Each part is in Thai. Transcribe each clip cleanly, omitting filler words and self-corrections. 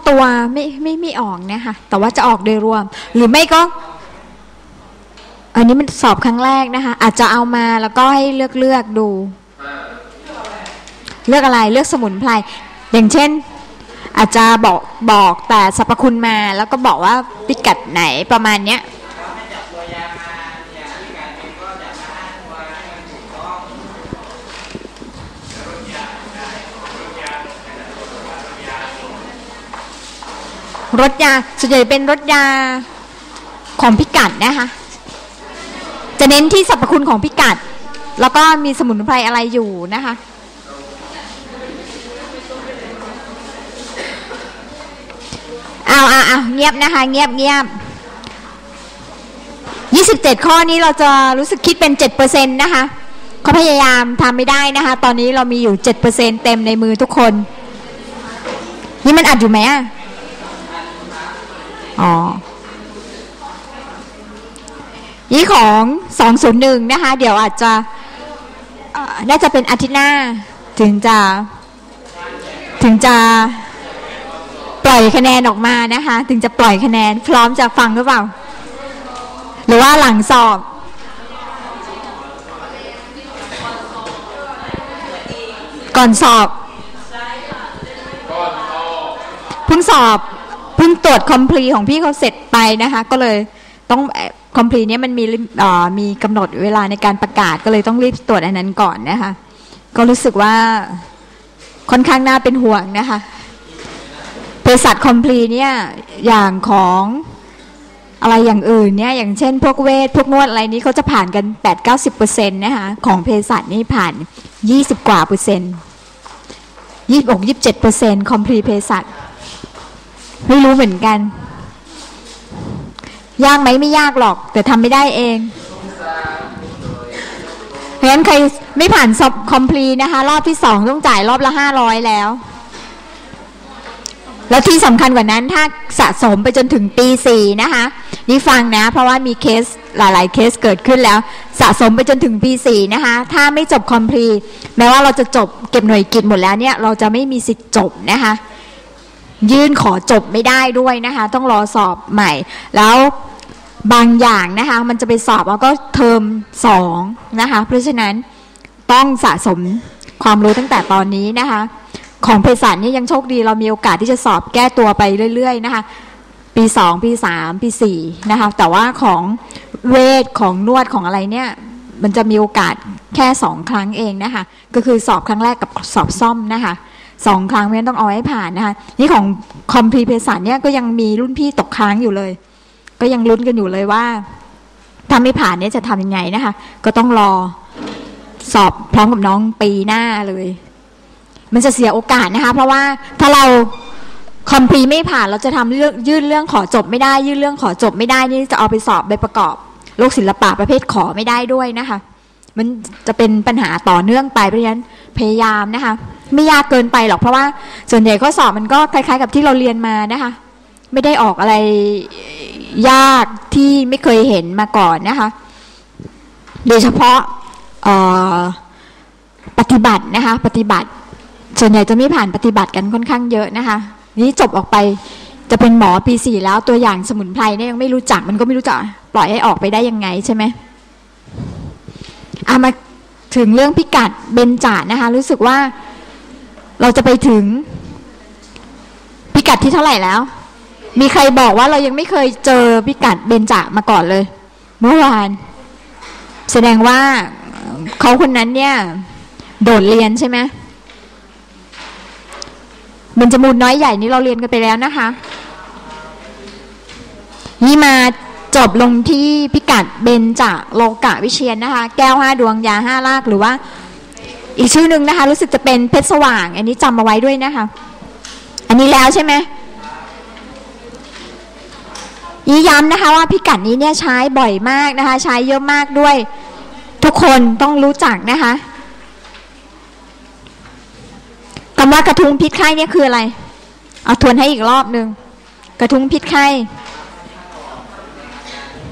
ตัวไม่ออกนะคะแต่ว่าจะออกโดยรวมหรือไม่ก็อันนี้มันสอบครั้งแรกนะคะอาจจะเอามาแล้วก็ให้เลือกดูเลือกอะไรเลือกสมุนไพรอย่างเช่นอาจจะบอกแต่สรรพคุณมาแล้วก็บอกว่าพิกัดไหนประมาณเนี้ยรสยาส่วนใหญ่เป็นรสยาของพิกัดนะคะจะเน้นที่สรรพคุณของพิกัดแล้วก็มีสมุนไพรอะไรอยู่นะคะเอาเงียบนะคะเงียบ27ข้อนี้เราจะรู้สึกคิดเป็น 7% นะคะเขาพยายามทำไม่ได้นะคะตอนนี้เรามีอยู่ 7% เต็มในมือทุกคนนี่มันอัดอยู่ไหมอ่ะอ๋อนี่ของ201นะคะเดี๋ยวอาจจะน่าจะเป็นอาทิตย์หน้าถึงจะปล่อยคะแนนออกมานะคะถึงจะปล่อยคะแนนพร้อมจะฟังหรือเปล่าหรือว่าหลังสอบก่อนสอบเพิ่งตรวจคอมพลีของพี่เขาเสร็จไปนะคะก็เลยต้องคอมพลีนี้มันมีกำหนดเวลาในการประกาศก็เลยต้องรีบตรวจอันนั้นก่อนนะคะก็รู้สึกว่าค่อนข้างน่าเป็นห่วงนะคะเภสัชคอมพลีเนี่ยอย่างของอะไรอย่างอื่นเนี่ยอย่างเช่นพวกเวชพวกนวดอะไรนี้เขาจะผ่านกัน 8-90% นะคะของเภสัชนี่ผ่าน20 กว่าเปอร์เซ็นต์26-27%คอมพลีเภสัชไม่รู้เหมือนกันยากไหมไม่ยากหรอกแต่ทำไม่ได้เองเพราะฉะนั้นใครไม่ผ่านสอบคอมพลีนะคะรอบที่2ต้องจ่ายรอบละ500แล้วที่สำคัญกว่านั้นถ้าสะสมไปจนถึงปี4นะคะนี่ฟังนะเพราะว่ามีเคสหลายๆเคสเกิดขึ้นแล้วสะสมไปจนถึงปี4นะคะถ้าไม่จบคอมพลีแม้ว่าเราจะจบเก็บหน่วยกิตหมดแล้วเนี่ยเราจะไม่มีสิทธิ์จบนะคะยื่นขอจบไม่ได้ด้วยนะคะต้องรอสอบใหม่แล้วบางอย่างนะคะมันจะไปสอบแล้วก็เทอม2นะคะเพราะฉะนั้นต้องสะสมความรู้ตั้งแต่ตอนนี้นะคะของเภสัชนี่ยังโชคดีเรามีโอกาสที่จะสอบแก้ตัวไปเรื่อยๆนะคะปี2ปี3ปี4นะคะแต่ว่าของเวชของนวดของอะไรเนี่ยมันจะมีโอกาสแค่2ครั้งเองนะคะก็คือสอบครั้งแรกกับสอบซ่อมนะคะ2ครั้งเพราะฉะนั้นต้องเอาให้ผ่านนะคะนี่ของคอมพลีเภสัชเนี่ยก็ยังมีรุ่นพี่ตกค้างอยู่เลยก็ยังลุ้นกันอยู่เลยว่าถ้าไม่ผ่านเนี่ยจะทำยังไงนะคะก็ต้องรอสอบพร้อมกับน้องปีหน้าเลยมันจะเสียโอกาสนะคะเพราะว่าถ้าเราคอมพลีไม่ผ่านเราจะทำยื่นเรื่องขอจบไม่ได้ยื่นเรื่องขอจบไม่ได้นี่จะเอาไปสอบใบประกอบโรคศิลปะประเภทขอไม่ได้ด้วยนะคะมันจะเป็นปัญหาต่อเนื่องไปเพราะฉะนั้นพยายามนะคะไม่ยากเกินไปหรอกเพราะว่าส่วนใหญ่ข้อสอบมันก็คล้ายๆกับที่เราเรียนมานะคะไม่ได้ออกอะไรยากที่ไม่เคยเห็นมาก่อนนะคะโดยเฉพาะปฏิบัตินะคะปฏิบัติส่วนใหญ่จะไม่ผ่านปฏิบัติกันค่อนข้างเยอะนะคะนี้จบออกไปจะเป็นหมอปี4แล้วตัวอย่างสมุนไพรเนี่ยยังไม่รู้จักมันก็ไม่รู้จักปล่อยให้ออกไปได้ยังไงใช่ไหมมาถึงเรื่องพิกัดเบญจนะคะรู้สึกว่าเราจะไปถึงพิกัดที่เท่าไหร่แล้วมีใครบอกว่าเรายังไม่เคยเจอพิกัดเบญจมาก่อนเลยเมื่อวานแสดงว่าเขาคนนั้นเนี่ยโดดเรียนใช่ไหมเบญจมูลน้อยใหญ่นี่เราเรียนกันไปแล้วนะคะนี่มาจบลงที่พิกัดเบญจโลกวิเชียรนะคะแก้ว5ดวงยา5รากหรือว่าอีกชื่อหนึ่งนะคะรู้สึกจะเป็นเพชรสว่างอันนี้จำมาไว้ด้วยนะคะอันนี้แล้วใช่ไหมย้ำนะคะว่าพิกัดนี้เนี่ยใช้บ่อยมากนะคะใช้เยอะมากด้วยทุกคนต้องรู้จักนะคะคำว่ากระทุ้งพิษไข้เนี่ยคืออะไรเอาทวนให้อีกรอบนึงกระทุ้งพิษไข้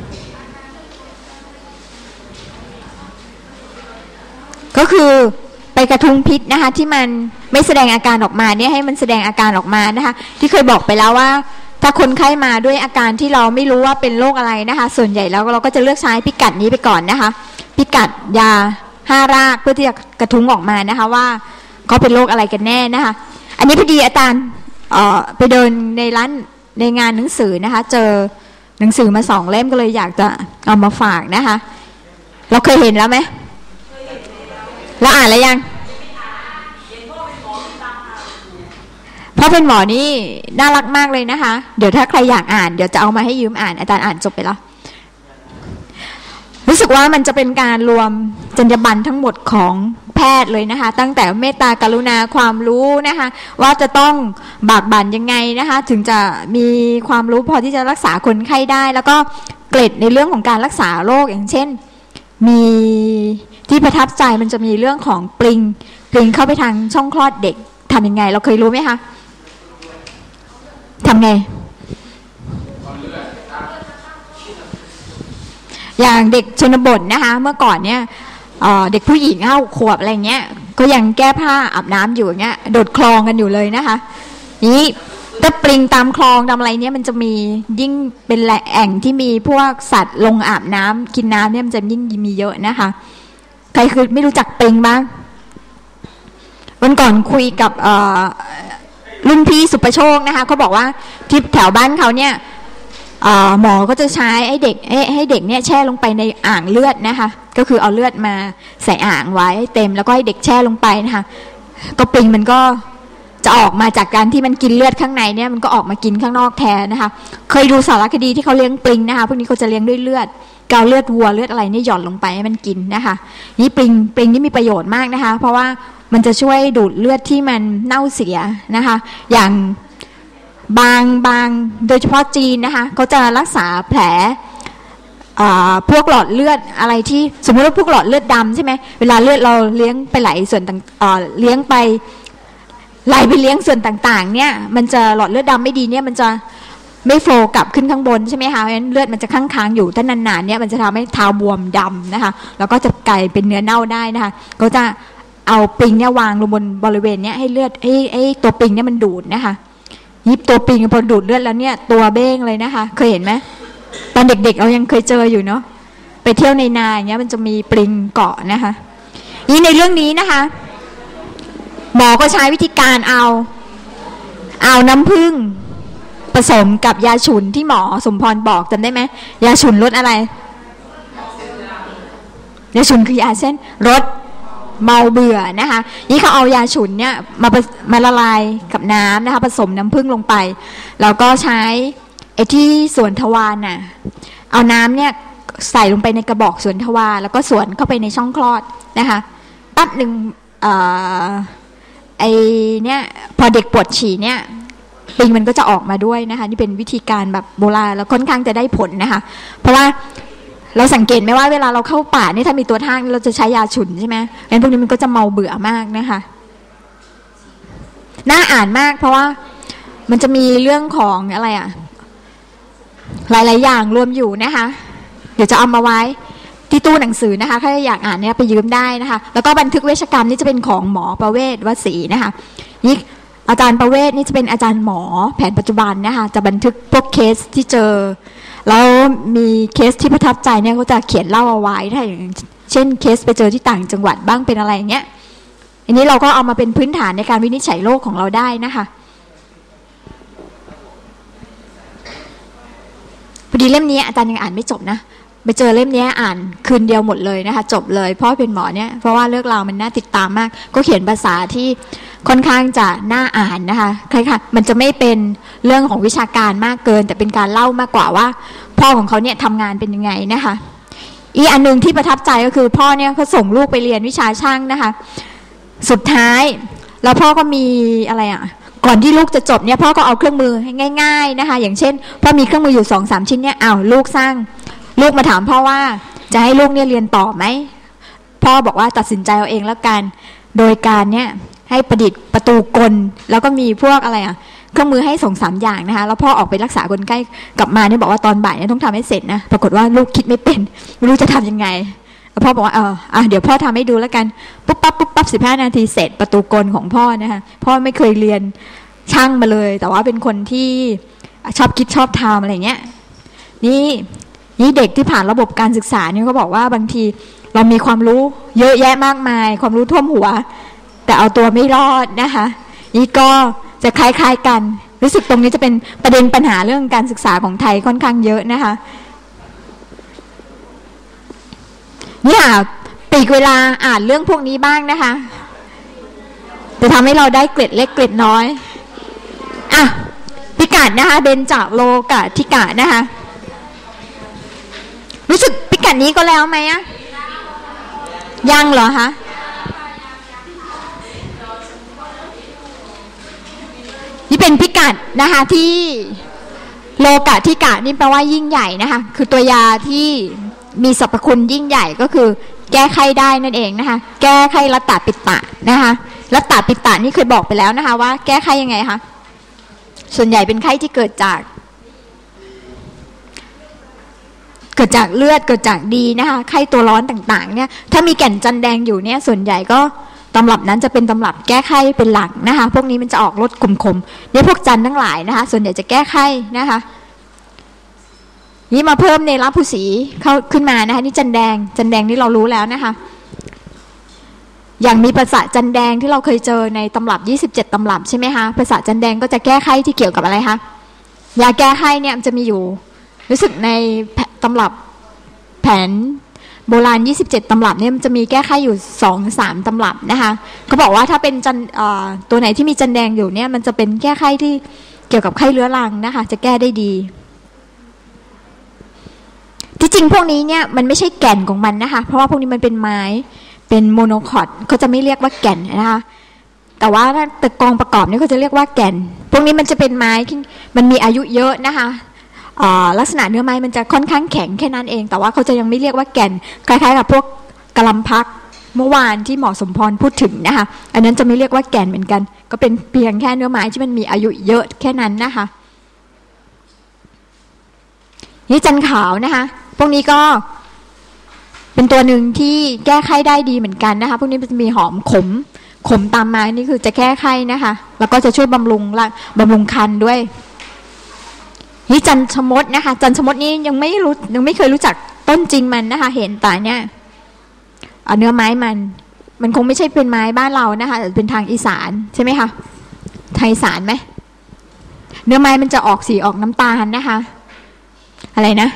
ก็คือไปกระทุ้งพิษนะคะที่มันไม่แสดงอาการออกมาเนี่ยให้มันแสดงอาการออกมานะคะที่เคยบอกไปแล้วว่าถ้าคนไข้มาด้วยอาการที่เราไม่รู้ว่าเป็นโรคอะไรนะคะส่วนใหญ่แล้วเราก็จะเลือกใช้พิกัดนี้ไปก่อนนะคะพิกัดยา5 รากเพื่อที่จะกระทุ้งออกมานะคะว่าเขาเป็นโรคอะไรกันแน่นะคะอันนี้พอดีอาจารย์ไปเดินในร้านในงานหนังสือนะคะเจอหนังสือมา2 เล่มก็เลยอยากจะเอามาฝากนะคะเราเคยเห็นแล้วไหมเราอ่านแล้วยังพ่อเป็นหมอนี่น่ารักมากเลยนะคะเดี๋ยวถ้าใครอยากอ่านเดี๋ยวจะเอามาให้ยืมอ่านอาจารย์อ่านจบไปแล้วรู้สึกว่ามันจะเป็นการรวมจรรยาบรรณทั้งหมดของแพทย์เลยนะคะตั้งแต่เมตตากรุณาความรู้นะคะว่าจะต้องบากบั่นยังไงนะคะถึงจะมีความรู้พอที่จะรักษาคนไข้ได้แล้วก็เกร็ดในเรื่องของการรักษาโรคอย่างเช่นมีที่ประทับใจมันจะมีเรื่องของปลิงเข้าไปทางช่องคลอดเด็กทำยังไงเราเคยรู้ไหมคะทำไงอย่างเด็กชนบทนะคะเมื่อก่อนเนี่ยเด็กผู้หญิง5 ขวบอะไรเงี้ยก็ยังแก้ผ้าอาบน้ำอยู่อย่างเงี้ยโดดคลองกันอยู่เลยนะคะนี้ถ้าปลิงตามคลองตามอะไรเนี่ยมันจะมียิ่งเป็นแหล่งที่มีพวกสัตว์ลงอาบน้ำกินน้ำเนี่ยมันจะยิ่งมีเยอะนะคะใครคือไม่รู้จักปลิงบ้างวันก่อนคุยกับรุ่นพี่สุประโชคนะคะเขาบอกว่าที่แถวบ้านเขาเนี่ยหมอก็จะใช้ให้เด็กเนี่ยแช่ลงไปในอ่างเลือดนะคะก็คือเอาเลือดมาใส่อ่างไว้ให้เต็มแล้วก็ให้เด็กแช่ลงไปนะคะก็ปลิงมันก็จะออกมาจากการที่มันกินเลือดข้างในเนี่ยมันก็ออกมากินข้างนอกแทนนะคะเคยดูสารคดีที่เขาเลี้ยงปลิงนะคะพวกนี้เขาจะเลี้ยงด้วยเลือดเกาเลือดวัวเลือดอะไรนี่หย่อนลงไปให้มันกินนะคะนี่ปลิงนี่มีประโยชน์มากนะคะเพราะว่ามันจะช่วยดูดเลือดที่มันเน่าเสียนะคะอย่างบางโดยเฉพาะจีนนะคะเขาจะรักษาแผลพวกหลอดเลือดอะไรที่สมมติว่าพวกหลอดเลือดดำใช่ไหมเวลาเลือดเราเลี้ยงไปไหลส่วนต่างเลี้ยงไปไหลไปเลี้ยงส่วนต่างๆเนี่ยมันจะหลอดเลือดดำไม่ดีเนี่ยมันจะไม่โฟล์กลับขึ้นข้างบนใช่ไหมคะเพราะฉะนั้นเลือดมันจะค้างอยู่ถ้านานๆเนี่ยมันจะทำให้เท้าบวมดำนะคะแล้วก็จะกลายเป็นเนื้อเน่าได้นะคะก็จะเอาปลิงเนี่ยวางลงบนบริเวณเนี้ยให้เลือดให้ตัวปลิงเนี่ยมันดูดนะคะยิบตัวปลิงพอดูดเลือดแล้วเนี่ยตัวเบ้งเลยนะคะเคยเห็นไหมตอนเด็กๆเรายังเคยเจออยู่เนาะไปเที่ยวในนาอย่างเงี้ยมันจะมีปลิงเกาะนะคะนี่ในเรื่องนี้นะคะหมอก็ใช้วิธีการเอาน้ำผึ้งผสมกับยาฉุนที่หมอสมพรบอกจำได้ไหมยาฉุนลดอะไรยาฉุนคือยาเส้นลดเมาเบื่อนะคะนี่เขาเอายาฉุนเนี่ยมาละลายกับน้ำนะคะผสมน้ำผึ้งลงไปแล้วก็ใช้ไอ้ที่ส่วนทวารน่ะเอาน้ำเนี่ยใส่ลงไปในกระบอกส่วนทวารแล้วก็ส่วนเข้าไปในช่องคลอดนะคะแป๊บหนึ่งไอ้เนี่ยพอเด็กปวดฉี่เนี่ยปลิงมันก็จะออกมาด้วยนะคะนี่เป็นวิธีการแบบโบราณแล้วค่อนข้างจะได้ผลนะคะเพราะว่าเราสังเกตไหมว่าเวลาเราเข้าป่านี่ถ้ามีตัวทางเราจะใช้ยาฉุนใช่ไหมงั้นพวกนี้มันก็จะเมาเบื่อมากนะคะน่าอ่านมากเพราะว่ามันจะมีเรื่องของอะไรอ่ะหลายๆอย่างรวมอยู่นะคะเดี๋ยวจะเอามาไว้ที่ตู้หนังสือนะคะถ้าอยากอ่านเนี่ยไปยืมได้นะคะแล้วก็บันทึกเวชกรรมนี่จะเป็นของหมอประเวศวสีนะคะนี่อาจารย์ประเวศนี่จะเป็นอาจารย์หมอแผนปัจจุบันนะคะจะบันทึกพวกเคสที่เจอแล้วมีเคสที่ประทับใจเนี่ยเขาจะเขียนเล่าเอาไว้ถ้าอย่างเช่นเคสไปเจอที่ต่างจังหวัดบ้างเป็นอะไรอย่างเงี้ยอันนี้เราก็เอามาเป็นพื้นฐานในการวินิจฉัยโรคของเราได้นะคะพอดีเล่มนี้อาจารย์ยังอ่านไม่จบนะไปเจอเล่มนี้อ่านคืนเดียวหมดเลยนะคะจบเลยเพราะเป็นหมอเนี่ยเพราะว่าเรื่องราวมันน่าติดตามมากก็เขียนภาษาที่ค่อนข้างจะน่าอ่านนะคะใครค่ะมันจะไม่เป็นเรื่องของวิชาการมากเกินแต่เป็นการเล่ามากกว่าว่าพ่อของเขาเนี่ยทำงานเป็นยังไงนะคะอีกอันนึงที่ประทับใจก็คือพ่อเนี่ยเขาส่งลูกไปเรียนวิชาช่างนะคะสุดท้ายแล้วพ่อก็มีอะไรอ่ะก่อนที่ลูกจะจบเนี่ยพ่อก็เอาเครื่องมือให้ง่ายๆนะคะอย่างเช่นพ่อมีเครื่องมืออยู่ 2-3 ชิ้นเนี่ยลูกสร้างลูกมาถามพ่อว่าจะให้ลูกเนี่ยเรียนต่อไหมพ่อบอกว่าตัดสินใจเอาเองแล้วกันโดยการเนี่ยให้ประดิษฐ์ประตูกลแล้วก็มีพวกอะไรอ่ะเครื่องมือให้2-3 อย่างนะคะแล้วพ่อออกไปรักษาคนใกล้กลับมาเนี่ยบอกว่าตอนบ่ายเนี่ยต้องทำให้เสร็จนะปรากฏว่าลูกคิดไม่เป็นไม่รู้จะทำยังไงพ่อบอกว่าเดี๋ยวพ่อทำให้ดูแล้วกันปุ๊บปั๊บ15 นาทีเสร็จประตูกลของพ่อนะคะพ่อไม่เคยเรียนช่างมาเลยแต่ว่าเป็นคนที่ชอบคิดชอบทำอะไรเงี้ยนี่เด็กที่ผ่านระบบการศึกษาเนี่ยเขาบอกว่าบางทีเรามีความรู้เยอะแยะมากมายความรู้ท่วมหัวแต่เอาตัวไม่รอดนะคะนี่ก็จะคล้ายๆกันรู้สึกตรงนี้จะเป็นประเด็นปัญหาเรื่องการศึกษาของไทยค่อนข้างเยอะนะคะนี่ค่ะปีกเวลาอ่านเรื่องพวกนี้บ้างนะคะจะทำให้เราได้เกร็ดเล็กเกร็ดน้อยพิกัดนะคะเบญจโลกทิกะนะคะรู้สึกพิกัดนี้ก็แล้วไหมยังเหรอคะนี่เป็นพิกัดนะคะที่โลกทิกะนี่แปลว่ายิ่งใหญ่นะคะคือตัวยาที่มีสรรพคุณยิ่งใหญ่ก็คือแก้ไขได้นั่นเองนะคะแก้ไขรัตตปิตะนะคะรัตตปิตะนี่เคยบอกไปแล้วนะคะว่าแก้ไขยังไงคะส่วนใหญ่เป็นไข้ที่เกิดจากเลือดเกิดจากดีนะคะไข้ตัวร้อนต่างๆเนี่ยถ้ามีแก่นจันแดงอยู่เนี่ยส่วนใหญ่ก็ตำรับนั้นจะเป็นตำรับแก้ไข้เป็นหลักนะคะพวกนี้มันจะออกรสขมๆเนี่ยพวกจันทั้งหลายนะคะส่วนใหญ่จะแก้ไข้นะคะนี่มาเพิ่มเนรภูสีเข้าขึ้นมานะคะนี่จันแดงนี่เรารู้แล้วนะคะอย่างมีภาษาจันแดงที่เราเคยเจอในตำรับ27ตำรับใช่ไหมคะภาษาจันแดงก็จะแก้ไข้ที่เกี่ยวกับอะไรคะยาแก้ไข้เนี่ยมันจะมีอยู่รู้สึกในตำรับแผนโบราณ27ตำรับเนี่ยมันจะมีแก้ไข้อยู่ 2-3 ตำรับนะคะเขาบอกว่าถ้าเป็นตัวไหนที่มีจันแดงอยู่เนี่ยมันจะเป็นแก้ไข้ที่เกี่ยวกับไข้เรื้อรังนะคะจะแก้ได้ดีที่จริงพวกนี้เนี่ยมันไม่ใช่แก่นของมันนะคะเพราะว่าพวกนี้มันเป็นไม้เป็นโมโนคอร์ดเขาจะไม่เรียกว่าแก่นนะคะแต่ว่าถ้าตะกองประกอบนี่เขาจะเรียกว่าแก่นพวกนี้มันจะเป็นไม้ที่มันมีอายุเยอะนะคะลักษณะเนื้อไม้มันจะค่อนข้างแข็งแค่นั้นเองแต่ว่าเขาจะยังไม่เรียกว่าแก่นคล้ายๆกับพวกกะลำพักเมื่อวานที่หมอสมพรพูดถึงนะคะอันนั้นจะไม่เรียกว่าแก่นเหมือนกันก็เป็นเพียงแค่เนื้อไม้ที่มันมีอายุเยอะแค่นั้นนะคะนี่จันขาวนะคะพวกนี้ก็เป็นตัวหนึ่งที่แก้ไข้ได้ดีเหมือนกันนะคะพวกนี้มันจะมีหอมขมตามมานี่คือจะแก้ไข้นะคะแล้วก็จะช่วยบำรุงคันด้วยนี่จันชมดนะคะจันชมดนี้ยังไม่เคยรู้จักต้นจริงมันนะคะเห็นแต่เนี่ยเนื้อไม้มันคงไม่ใช่เป็นไม้บ้านเรานะคะแต่เป็นทางอีสานใช่ไหมคะไทยอีสานไหมเนื้อไม้มันจะออกสีออกน้ำตาลนะคะอะไรนะ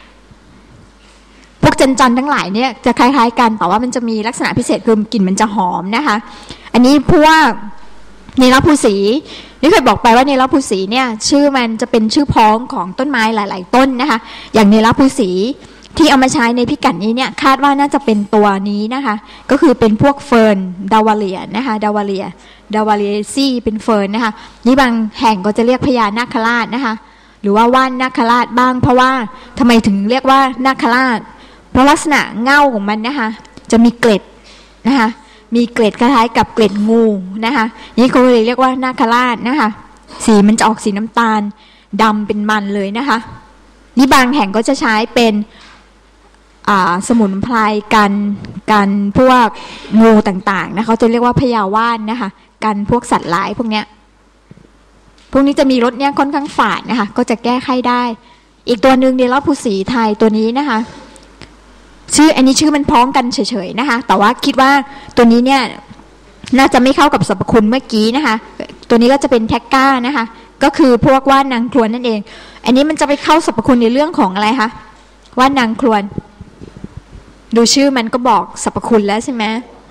พวกจันทั้งหลายเนี่ยจะคล้ายๆกันแต่ว่ามันจะมีลักษณะพิเศษคือกลิ่นมันจะหอมนะคะอันนี้เพราะว่าเนรภูสีนี่เคยบอกไปว่าเนรภูสีเนี่ยชื่อมันจะเป็นชื่อพ้องของต้นไม้หลายๆต้นนะคะอย่างเนรภูสีที่เอามาใช้ในพิกัดนี้เนี่ยคาดว่าน่าจะเป็นตัวนี้นะคะก็คือเป็นพวกเฟิร์นดาวาเลียนะคะดาวาเลียซี่เป็นเฟิร์นนะคะนี่บางแห่งก็จะเรียกพญานาคราชนะคะหรือว่าว่านนาคราชบ้างเพราะว่าทำไมถึงเรียกว่านาคราชเพราะลักษณะเง่าของมันนะคะจะมีเกล็ดนะคะมีเกล็ดคล้ายๆกับเกล็ดงูนะคะนี่เขาเลยเรียกว่านาคราชนะคะสีมันจะออกสีน้ำตาลดำเป็นมันเลยนะคะนี่บางแห่งก็จะใช้เป็นสมุนไพรกันพวกงูต่างๆนะเขาจะเรียกว่าพญาว่านนะคะกันพวกสัตว์ร้ายพวกเนี้ยพวกนี้จะมีรสเนี่ยค่อนข้างฝาดนะคะก็จะแก้ไขได้อีกตัวหนึ่งเนรภูสีไทยตัวนี้นะคะอันนี้ชื่อมันพ้องกันเฉยๆนะคะแต่ว่าคิดว่าตัวนี้เนี่ยน่าจะไม่เข้ากับสรรพคุณเมื่อกี้นะคะตัวนี้ก็จะเป็นแท็กก้านะคะก็คือพวกว่านนางครวนนั่นเองอันนี้มันจะไปเข้าสรรพคุณในเรื่องของอะไรคะว่านนางครวนดูชื่อมันก็บอกสรรพคุณแล้วใช่ไหม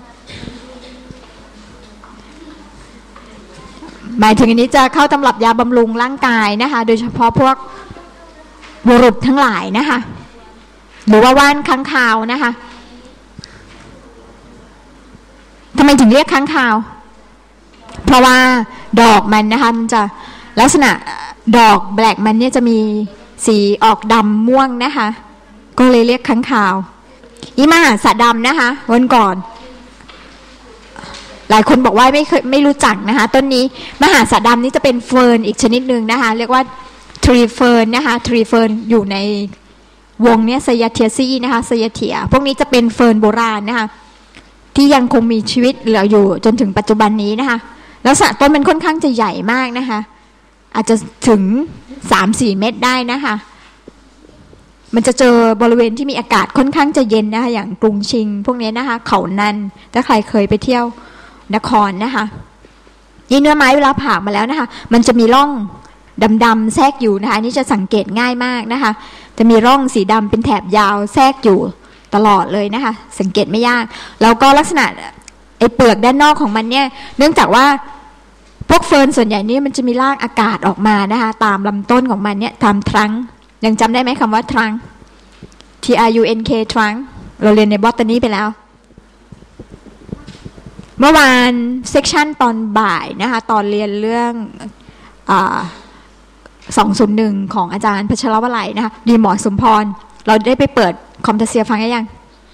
หมายถึงอันนี้จะเข้าตำรับยาบำรุงร่างกายนะคะโดยเฉพาะพวกบุรุษทั้งหลายนะคะหรือว่าว่านค้างคาวนะคะทำไมถึงเรียกค้างคาวเพราะว่าดอกมันนะคะมันจะลักษณะดอกแบล็กมันเนี่ยจะมีสีออกดำม่วงนะคะก็เลยเรียกค้างคาวอีมหาสะดำนะคะวันก่อนหลายคนบอกว่าไม่รู้จักนะคะต้นนี้มหาสะดำนี่จะเป็นเฟิร์นอีกชนิดหนึ่งนะคะเรียกว่าทรีเฟิร์นนะคะทรีเฟิร์นอยู่ในวงเนี้ยไซยาเทียซีนะคะไซยาเทียพวกนี้จะเป็นเฟิร์นโบราณนะคะที่ยังคงมีชีวิตเหลืออยู่จนถึงปัจจุบันนี้นะคะแล้วต้นมันค่อนข้างจะใหญ่มากนะคะอาจจะถึง 3-4 เมตรได้นะคะมันจะเจอบริเวณที่มีอากาศค่อนข้างจะเย็นนะคะอย่างกรุงชิงพวกนี้นะคะเขานันถ้าใครเคยไปเที่ยวนครนะคะนี่เนื้อไม้เวลาผ่ามาแล้วนะคะมันจะมีร่องดำๆแทรกอยู่นะคะนี่จะสังเกตง่ายมากนะคะจะมีร่องสีดำเป็นแถบยาวแทรกอยู่ตลอดเลยนะคะสังเกตไม่ยากแล้วก็ลักษณะไอ้เปลือกด้านนอกของมันเนี่ยเนื่องจากว่าพวกเฟิร์นส่วนใหญ่นี่มันจะมีรากอากาศออกมานะคะตามลำต้นของมันเนี่ยตามทรังก์ยังจำได้ไหมคำว่าทรังก์ TRUNK ทรังก์เราเรียนในบอทานีไปแล้วเมื่อวานเซกชันตอนบ่ายนะคะตอนเรียนเรื่อง201ของอาจารย์พัชรวลัยนะคะดีหมอสมพรเราได้ไปเปิดคอมเทเซียฟังยัง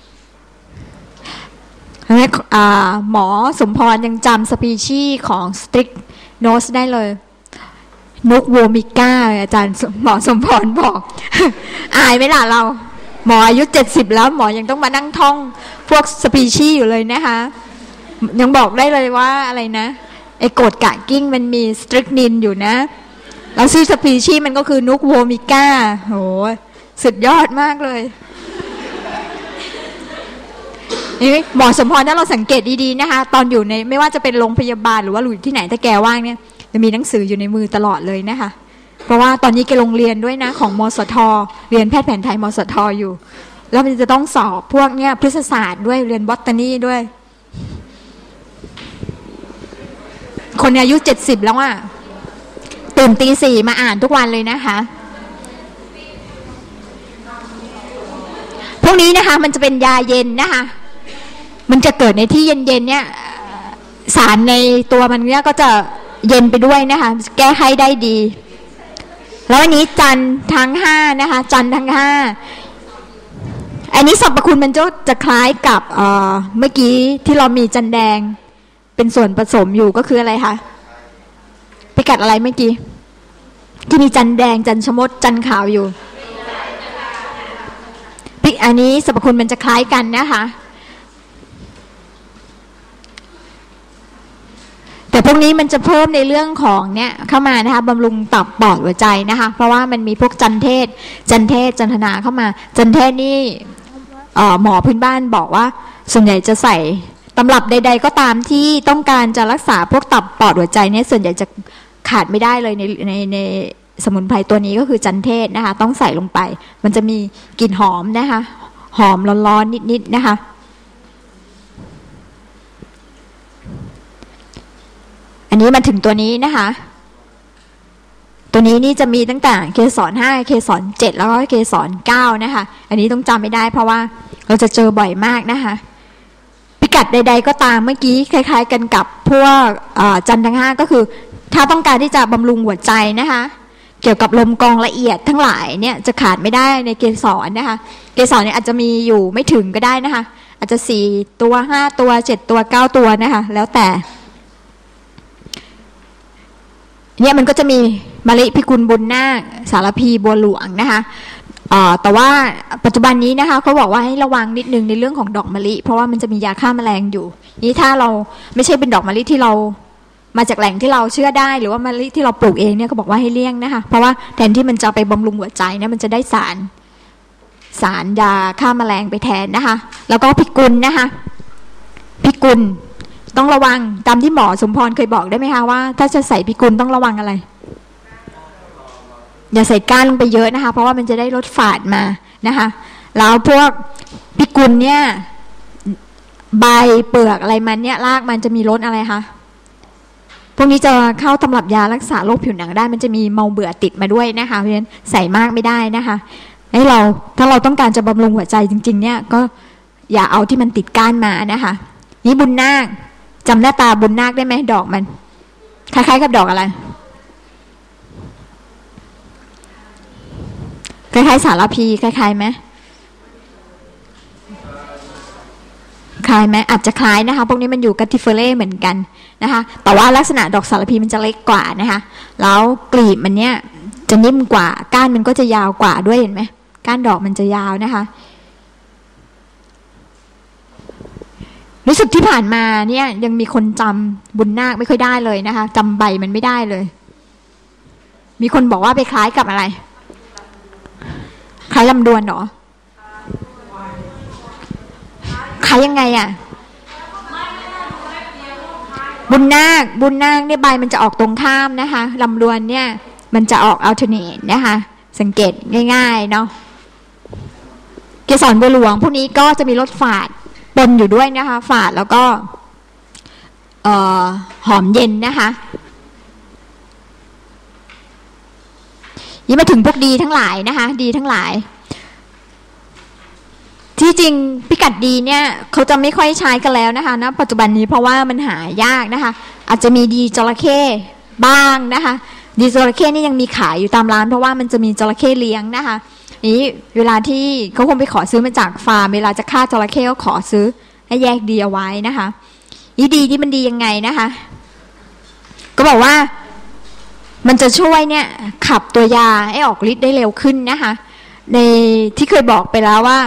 หมอสมพรยังจำสปีชีส์ของสตริกโนสได้เลยนกโวมิก้าอาจารย์หมอสมพรบอก อายไหมล่ะเราหมออายุ70แล้วหมอยังต้องมานั่งท่องพวกสปีชีส์อยู่เลยนะคะยังบอกได้เลยว่าอะไรนะไอ้โกรดกะกิ้งมันมีสตริกนินอยู่นะแล้วชื่อสปีชีส์มันก็คือนุกโวมิก้าโหสุดยอดมากเลยนี่หมอสมพรถ้าเราสังเกตดีๆนะคะตอนอยู่ในไม่ว่าจะเป็นโรงพยาบาลหรือว่าอยู่ที่ไหนถ้าแกว่างเนี่ยจะมีหนังสืออยู่ในมือตลอดเลยนะคะเพราะว่าตอนนี้แกลงเรียนด้วยนะของมสทเรียนแพทย์แผนไทยมสทอยู่แล้วมันจะต้องสอบพวกเนี่ยพฤกษศาสตร์ด้วยเรียนบอทานีด้วยคนอายุ70แล้วอ่ะตื่นตี 4มาอ่านทุกวันเลยนะคะพวกนี้นะคะมันจะเป็นยาเย็นนะคะมันจะเกิดในที่เย็นๆเนี่ยสารในตัวมันเนี่ยก็จะเย็นไปด้วยนะคะแก้ไขได้ดีแล้วอันนี้จันทั้ง5นะคะจันทั้ง5อันนี้สรรพคุณมันจะคล้ายกับเมื่อกี้ที่เรามีจันแดงเป็นส่วนผสมอยู่ก็คืออะไรคะไปกัดอะไรเมื่อกี้ที่มีจันแดงจันชมดจันขาวอยู่อันนี้สรรพคุณมันจะคล้ายกันนะคะแต่พวกนี้มันจะเพิ่มในเรื่องของเนี่ยเข้ามานะคะบำรุงตับปอดหัวใจนะคะเพราะว่ามันมีพวกจันเทศจันทนาเข้ามาจันเทศนี่หมอพื้นบ้านบอกว่าส่วนใหญ่จะใส่ตำรับใดๆก็ตามที่ต้องการจะรักษาพวกตับปอดหัวใจเนี่ยส่วนใหญ่จะขาดไม่ได้เลยในสมุนไพรตัวนี้ก็คือจันเทศนะคะต้องใส่ลงไปมันจะมีกลิ่นหอมนะคะหอมร้อนๆนิดๆนะคะอันนี้มาถึงตัวนี้นะคะตัวนี้นี่จะมีตั้งแต่เกสร5เกสร7แล้วก็เกสร9นะคะอันนี้ต้องจำไม่ได้เพราะว่าเราจะเจอบ่อยมากนะคะพิกัดใดๆก็ตามเมื่อกี้คล้ายๆกันกับพวกจันทร์ทั้ง5ก็คือถ้าต้องการที่จะบำรุงหัวใจนะคะเกี่ยวกับลมกองละเอียดทั้งหลายเนี่ยจะขาดไม่ได้ในเกสรนะคะเกสรเนี่ยอาจจะมีอยู่ไม่ถึงก็ได้นะคะอาจจะ4ตัว5ตัว7ตัว9ตัวนะคะแล้วแต่เนี่ยมันก็จะมีมะลิพิกุลบุญนาคสารพีบัวหลวงนะคะแต่ว่าปัจจุบันนี้นะคะเขาบอกว่าให้ระวังนิดนึงในเรื่องของดอกมะลิเพราะว่ามันจะมียาฆ่าแมลงอยู่นี่ถ้าเราไม่ใช่เป็นดอกมะลิที่เรามาจากแหล่งที่เราเชื่อได้หรือว่ามะลิที่เราปลูกเองเนี่ยเขาบอกว่าให้เลี่ยงนะคะเพราะว่าแทนที่มันจะไปบำรุงหัวใจเนี่ยมันจะได้สารยาฆ่าแมลงไปแทนนะคะแล้วก็พิกุลนะคะพิกุลต้องระวังตามที่หมอสมพรเคยบอกได้ไหมคะว่าถ้าจะใส่พิกุลต้องระวังอะไรอย่าใส่ก้านลงไปเยอะนะคะเพราะว่ามันจะได้ลดฝาดมานะคะแล้วพวกพิกุลเนี่ยใบเปลือกอะไรมันเนี่ยรากมันจะมีรสอะไรคะพวกนี้จะเข้าตำรับยารักษาโรคผิวหนังได้มันจะมีเมาเบื่อติดมาด้วยนะคะเพราะฉะนั้นใส่มากไม่ได้นะคะให้เราถ้าเราต้องการจะบำรุงหัวใจจริงๆเนี่ยก็อย่าเอาที่มันติดก้านมานะคะนี่บุญนาคจำหน้าตาบุญนาคได้ไหมดอกมันคล้ายๆกับดอกอะไรคล้ายๆสารพีคล้ายๆไหมคล้ายไหมอาจจะคล้ายนะคะพวกนี้มันอยู่กัตติเฟเล่เหมือนกันนะคะแต่ว่าลักษณะดอกสารพีมันจะเล็กกว่านะคะแล้วกลีบมันเนี้ยจะนิ่มกว่าก้านมันก็จะยาวกว่าด้วยเห็นไหมก้านดอกมันจะยาวนะคะรู้สึกที่ผ่านมาเนี่ยยังมีคนจำบุญนาคไม่ค่อยได้เลยนะคะจำใบมันไม่ได้เลยมีคนบอกว่าไปคล้ายกับอะไรคล้ายลำดวนเหรอคล้ายยังไงอ่ะบุญนาคเนี่ยใบมันจะออกตรงข้ามนะคะลำดวนเนี่ยมันจะออกอัลเทอร์เนทนะคะสังเกตง่ายๆเนาะเกสรบัวหลวงพวกนี้ก็จะมีรสฝาดปนอยู่ด้วยนะคะฝาดแล้วก็หอมเย็นนะคะยิ่งมาถึงพวกดีทั้งหลายนะคะดีทั้งหลายที่จริงพิกัดดีเนี่ยเขาจะไม่ค่อยใช้กันแล้วนะคะณปัจจุบันนี้เพราะว่ามันหายากนะคะอาจจะมีดีจระเข้บ้างนะคะดีจระเข้นี่ยังมีขายอยู่ตามร้านเพราะว่ามันจะมีจระเข้เลี้ยงนะคะนี้เวลาที่เขาคงไปขอซื้อมาจากฟาร์มเวลาจะฆ่าจระเข้ก็ขอซื้อให้แยกดีเอาไว้นะคะดีที่มันดียังไงนะคะก็บอกว่ามันจะช่วยเนี่ยขับตัวยาให้ออกฤทธิ์ได้เร็วขึ้นนะคะในที่เคยบอกไปแล้วว่า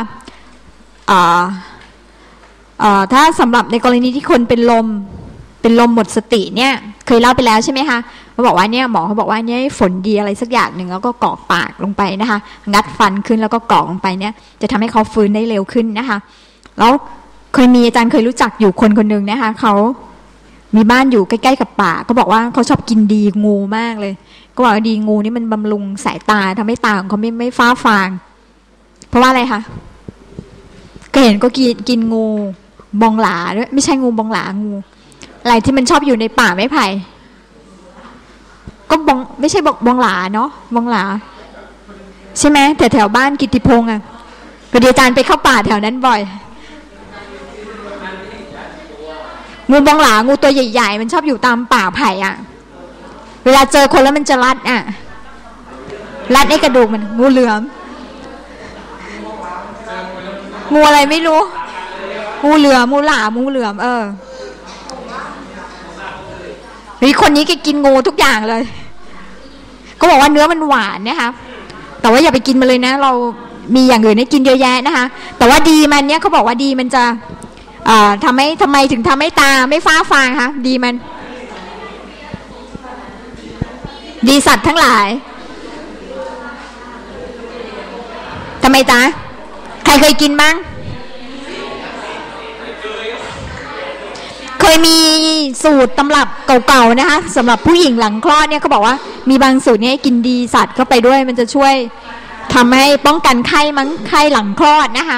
ถ้าสำหรับในกรณีที่คนเป็นลมหมดสติเนี่ยเคยเล่าไปแล้วใช่ไหมคะเขาบอกว่าเนี่ยหมอเขาบอกว่าเนี่ยฝนดีอะไรสักอย่างหนึ่งแล้วก็กรอกปากลงไปนะคะงัดฟันขึ้นแล้วก็กรอกลงไปเนี่ยจะทำให้เขาฟื้นได้เร็วขึ้นนะคะแล้วเคยมีอาจารย์เคยรู้จักอยู่คนหนึ่งนะคะเขามีบ้านอยู่ใกล้ๆกับป่าก็บอกว่าเขาชอบกินดีงูมากเลยก็บอกว่าดีงูนี่มันบำรุงสายตาทำให้ตาของเขาไม่ฟ้าฟางเพราะว่าอะไรคะก็เห็นก็กินงูบองหลาด้วยไม่ใช่งูบองหลางูอะไรที่มันชอบอยู่ในป่าไม้ไผ่ก็บองไม่ใช่บองหลาเนาะบองหลาใช่ไหมแถวบ้านกิตติพงษ์อ่ะพอดีอาจารย์ไปเข้าป่าแถวนั้นบ่อยงูบองหลางูตัวใหญ่ๆมันชอบอยู่ตามป่าไผ่อ่ะเวลาเจอคนแล้วมันจะรัดอ่ะรัดไอ้กระดูกมันงูเหลือมงูอะไรไม่รู้งูเหลือมงูหลามงูเหลือมนี่คนนี้แกกินงูทุกอย่างเลยก็บอกว่าเนื้อมันหวานนะคะแต่ว่าอย่าไปกินมันเลยนะเรามีอย่างอื่นให้กินเยอะแยะนะคะแต่ว่าดีมันเนี่ยเขาบอกว่าดีมันจะทำไมถึงทำให้ตาไม่ฟ้าฟางคะดีมันดีสัตว์ทั้งหลายทำไมจ๊ะใครเคยกินบ้างเคยมีสูตรตำรับเก่าๆนะคะสำหรับผู้หญิงหลังคลอดเนี่ยเขาบอกว่ามีบางสูตรเนี่ยกินดีสัตว์เข้าไปด้วยมันจะช่วยทำให้ป้องกันไข้หลังคลอดนะคะ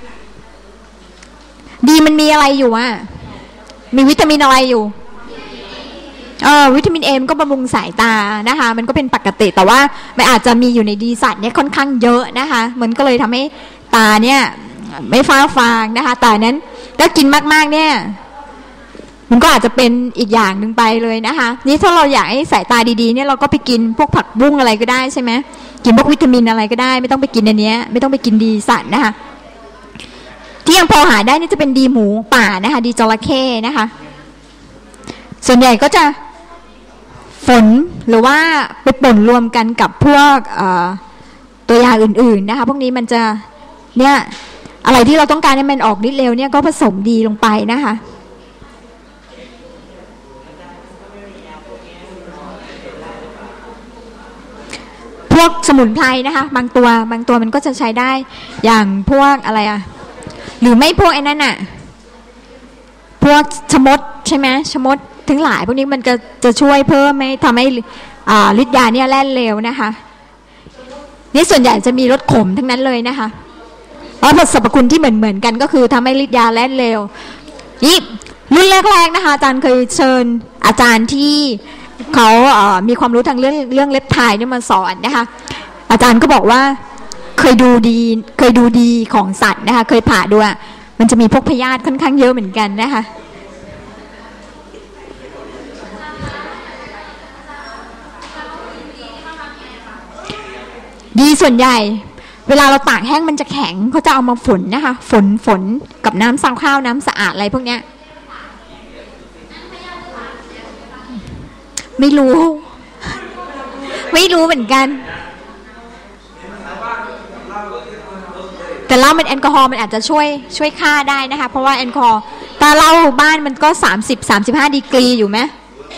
ดีมันมีอะไรอยู่อ่ะมีวิตามินอะไรอยู่วิตามินเอมก็บำรุงสายตานะคะมันก็เป็นปกติแต่ว่ามันอาจจะมีอยู่ในดีสัตว์เนี่ยค่อนข้างเยอะนะคะมันก็เลยทำให้ตาเนี่ยไม่ฟ้าฟางนะคะแต่นั้นถ้ากินมากๆเนี่ยมันก็อาจจะเป็นอีกอย่างหนึ่งไปเลยนะคะนี่ถ้าเราอยากให้สายตาดีๆเนี่ยเราก็ไปกินพวกผักบุ้งอะไรก็ได้ใช่ไหมกินพวกวิตามินอะไรก็ได้ไม่ต้องไปกินอันเนี้ยไม่ต้องไปกินดีสัตว์นะคะที่ยังพอหาได้นี่จะเป็นดีหมูป่านะคะดีจระเข้นะคะส่วนใหญ่ก็จะฝนหรือว่าไปป่นรวมกันกับพวกตัวยาอื่นๆนะคะพวกนี้มันจะเนี่ยอะไรที่เราต้องการให้มันออกฤทธิ์เร็วเนี่ยก็ผสมดีลงไปนะคะพวกสมุนไพรนะคะบางตัวมันก็จะใช้ได้อย่างพวกอะไรอ่ะหรือไม่พวกไอ้นั่นอ่ะพวกชมดใช่ไหมชมดทั้งหลายพวกนี้มันก็จะช่วยเพิ่มไม่ทำให้ฤทธิ์ยาเนี่ยแล่นเร็วนะคะนี่ส่วนใหญ่จะมีรสขมทั้งนั้นเลยนะคะเพราะสรรพคุณที่เหมือนกันก็คือทำให้ฤทธิ์ยาแล่นเร็วนี่รุ่นแรกๆนะคะอาจารย์เคยเชิญอาจารย์ที่เขามีความรู้ทางเรื่องเล็บไทยเนี่ยมาสอนนะคะอาจารย์ก็บอกว่าเคยดูดีของสัตว์นะคะเคยผ่าดูมันจะมีพวกพยาธิค่อนข้างเยอะเหมือนกันนะคะดีส่วนใหญ่เวลาเราตากแห้งมันจะแข็งเขาจะเอามาฝนนะคะฝนกับน้ำซักข้าวน้ำสะอาดอะไรพวกเนี้ยไม่รู้เหมือนกันแต่เหล้าเป็นแอลกอฮอล์มันอาจจะช่วยฆ่าได้นะคะเพราะว่าแอลกอฮอล์ถ้าเหล้าบ้านมันก็30-35ดีกรีอยู่ไหม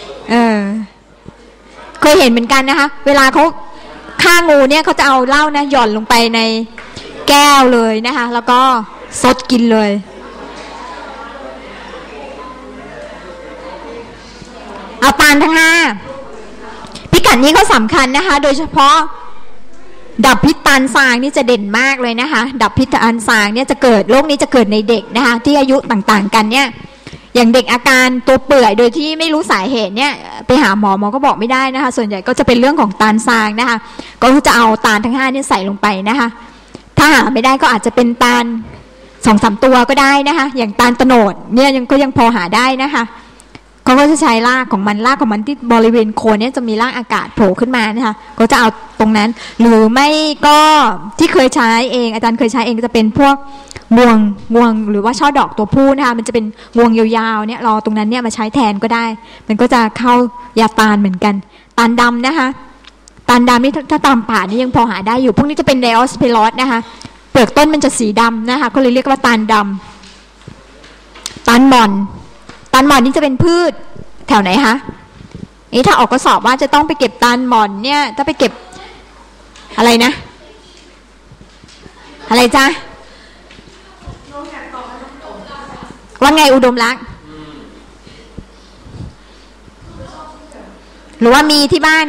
เคยเห็นเหมือนกันนะคะเวลาเขาฆ่างูเนี่ยเขาจะเอาเหล้านะหย่อนลงไปในแก้วเลยนะคะแล้วก็ซดกินเลยเอาตาลทั้ง5พิกัดนี้ก็สำคัญนะคะโดยเฉพาะดับพิษตาลทรางนี่จะเด่นมากเลยนะคะดับพิษตาลทรางเนี่ยจะเกิดโรคนี้จะเกิดในเด็กนะคะที่อายุต่างๆกันเนี่ยอย่างเด็กอาการตัวเปื่อยโดยที่ไม่รู้สาเหตุเนี่ยไปหาหมอก็บอกไม่ได้นะคะส่วนใหญ่ก็จะเป็นเรื่องของตาลทรางนะคะก็จะเอาตาลทั้ง5เนี่ยใส่ลงไปนะคะถ้าหาไม่ได้ก็อาจจะเป็นตาล 2-3 ตัวก็ได้นะคะอย่างตาลโตโนดเนี่ยยังพอหาได้นะคะเขาก็จะใช้รากของมันที่บริเวณโคนเนี่ยจะมีรากอากาศโผล่ขึ้นมานะคะก็จะเอาตรงนั้นหรือไม่ก็ที่เคยใช้เองอาจารย์เคยใช้เองจะเป็นพวกงวงหรือว่าช่อดอกตัวผู้นะคะมันจะเป็นงวงยาวๆเนี่ยรอตรงนั้นเนี่ยมาใช้แทนก็ได้มันก็จะเข้ายาตาลเหมือนกันตาลดำนะคะตาลดำนี่ถ้าตามป่านี่ยังพอหาได้อยู่พวกนี้จะเป็นไดออสเพลอสนะคะเปลือกต้นมันจะสีดำนะคะก็เลยเรียกว่าตาลดำตาลหม่อนนี่จะเป็นพืชแถวไหนคะนี่ถ้าออกกระสอบว่าจะต้องไปเก็บตาลหม่อนเนี่ยถ้าไปเก็บอะไรนะอะไรจ๊ะว่าไงอุดมรักษ์หรือว่ามีที่บ้าน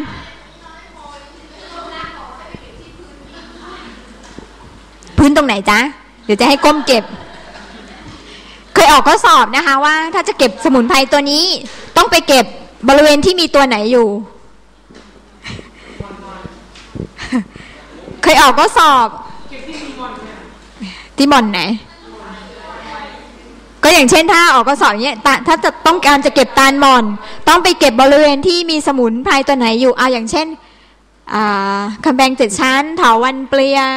พื้นตรงไหนจ๊ะเดี๋ยวจะให้ก้มเก็บเคยออกข้อสอบนะคะว่าถ้าจะเก็บสมุนไพรตัวนี้ต้องไปเก็บบริเวณที่มีตัวไหนอยู่เคยออกข้อสอบที่บ่อนไหนก็อย่างเช่นถ้าออกข้อสอบเนี้ยถ้าจะต้องการจะเก็บตาลหม่อนต้องไปเก็บบริเวณที่มีสมุนไพรตัวไหนอยู่อย่างเช่นคำแบง7 ชั้นเถาวัลย์เปลียง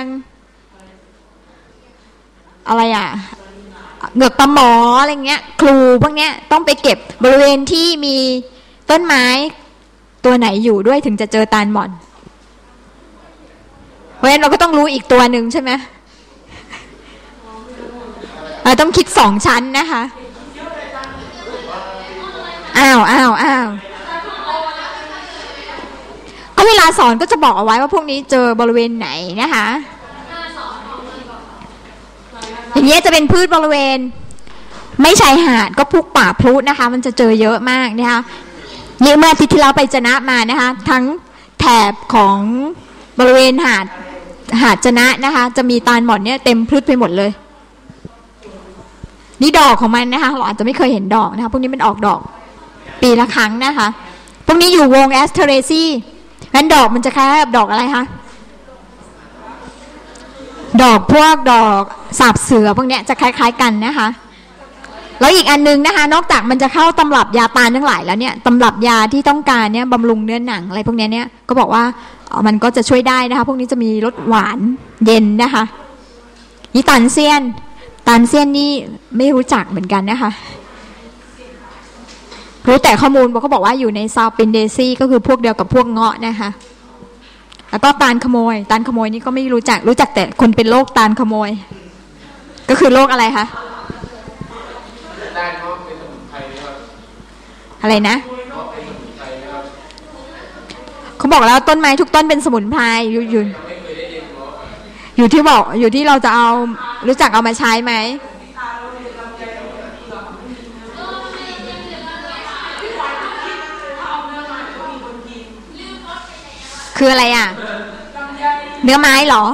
อะไรเหงือกปลาหมออะไรเงี้ยครูพวกเนี้ยต้องไปเก็บบริเวณที่มีต้นไม้ตัวไหนอยู่ด้วยถึงจะเจอตาลหม่อนเพราะฉะนั้นเราก็ต้องรู้อีกตัวหนึ่งใช่ไหมต้องคิด2 ชั้นนะคะอ้าวก็เวลาสอนก็จะบอกเอาไว้ว่าพวกนี้เจอบริเวณไหนนะคะอย่างเงี้ยจะเป็นพืชบริเวณไม่ชายหาดก็พวกป่าพลุนะคะมันจะเจอเยอะมากนะคะเมื่ออาทิตย์ที่เราไปจะนะมานะคะทั้งแถบของบริเวณหาดจะนะนะคะจะมีตาลหม่อนเนี่ยเต็มพืชไปหมดเลยนี่ดอกของมันนะคะเราอาจจะไม่เคยเห็นดอกนะคะพวกนี้มันออกดอกปีละครั้งนะคะพวกนี้อยู่วงแอสเทเรซีงั้นดอกมันจะคล้ายกับดอกอะไรคะดอกพวกดอกสาบเสือพวกเนี้ยจะคล้ายๆกันนะคะแล้วอีกอันนึงนะคะนอกจากมันจะเข้าตำรับยาตาลทั้งหลายแล้วเนี่ยตำรับยาที่ต้องการเนี่ยบำรุงเนื้อหนังอะไรพวกเนี้ยเนี่ยก็บอกว่ามันก็จะช่วยได้นะคะพวกนี้จะมีรสหวานเย็นนะคะนี่ตันเซียนนี่ไม่รู้จักเหมือนกันนะคะรู้แต่ข้อมูลเขาบอกว่าอยู่ในซาวปินเดซี่ก็คือพวกเดียวกับพวกเงาะนะคะแล้วก็ตาลขโมยนี่ก็ไม่รู้จักแต่คนเป็นโรคตาลขโมยก็คือโรคอะไรคะอะไรนะเขาบอกแล้วต้นไม้ทุกต้นเป็นสมุนไพรอยู่ที่เราจะเอารู้จักเอามาใช้ไหมคืออะไรเนื้อไม้เหรอ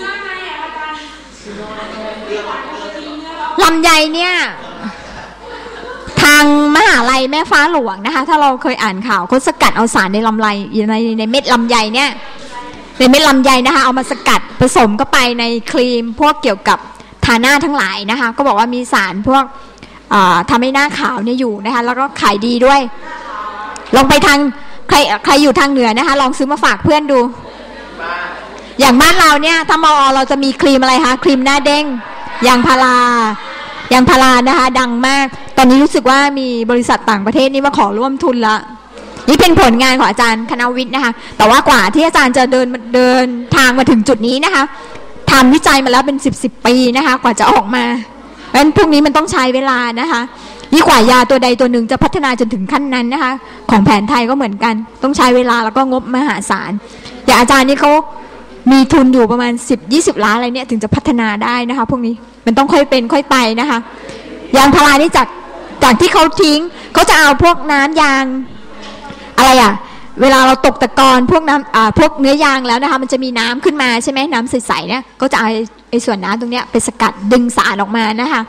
ลำไยเนี่ยทางมหาลัยแม่ฟ้าหลวงนะคะถ้าเราเคยอ่านข่าวเขาสกัดเอาสารในลำไยในเม็ดลำไยเนี่ยในเม็ดลำไยนะคะเอามาสกัดผสมเข้าไปในครีมพวกเกี่ยวกับทาหน้าทั้งหลายนะคะก็บอกว่ามีสารพวกทำให้หน้าขาวเนี่ยอยู่นะคะแล้วก็ขายดีด้วยลองไปทางใครอยู่ทางเหนือนะคะลองซื้อมาฝากเพื่อนดูอย่างบ้านเราเนี่ยถ้ามอเราจะมีครีมอะไรคะครีมหน้าเด้งยางพารานะคะดังมากตอนนี้รู้สึกว่ามีบริษัทต่างประเทศนี่มาขอร่วมทุนละนี่เป็นผลงานของอาจารย์คณะวิทย์นะคะแต่ว่ากว่าที่อาจารย์จะเดินทางมาถึงจุดนี้นะคะทำวิจัยมาแล้วเป็น10 ปีนะคะกว่าจะออกมาเพราะฉะนั้นพวกนี้มันต้องใช้เวลานะคะยิ่งกว่ายาตัวใดตัวหนึ่งจะพัฒนาจนถึงขั้นนั้นนะคะของแผนไทยก็เหมือนกันต้องใช้เวลาแล้วก็งบมหาศาลอย่างอาจารย์นี่เขามีทุนอยู่ประมาณ10-20 ล้านอะไรเนี่ยถึงจะพัฒนาได้นะคะพวกนี้มันต้องค่อยเป็นค่อยไปนะคะยางพารานี่จากที่เขาทิ้งเขาจะเอาพวกน้ำยางอะไรอ่ะเวลาเราตกตะกอนพวกน้ำพวกเนื้อยางแล้วนะคะมันจะมีน้ำขึ้นมาใช่ไหมน้ำใสๆเนี่ยก็จะเอาไอ้ส่วนน้ำตรงเนี้ยไปสกัดดึงสารออกมานะคะ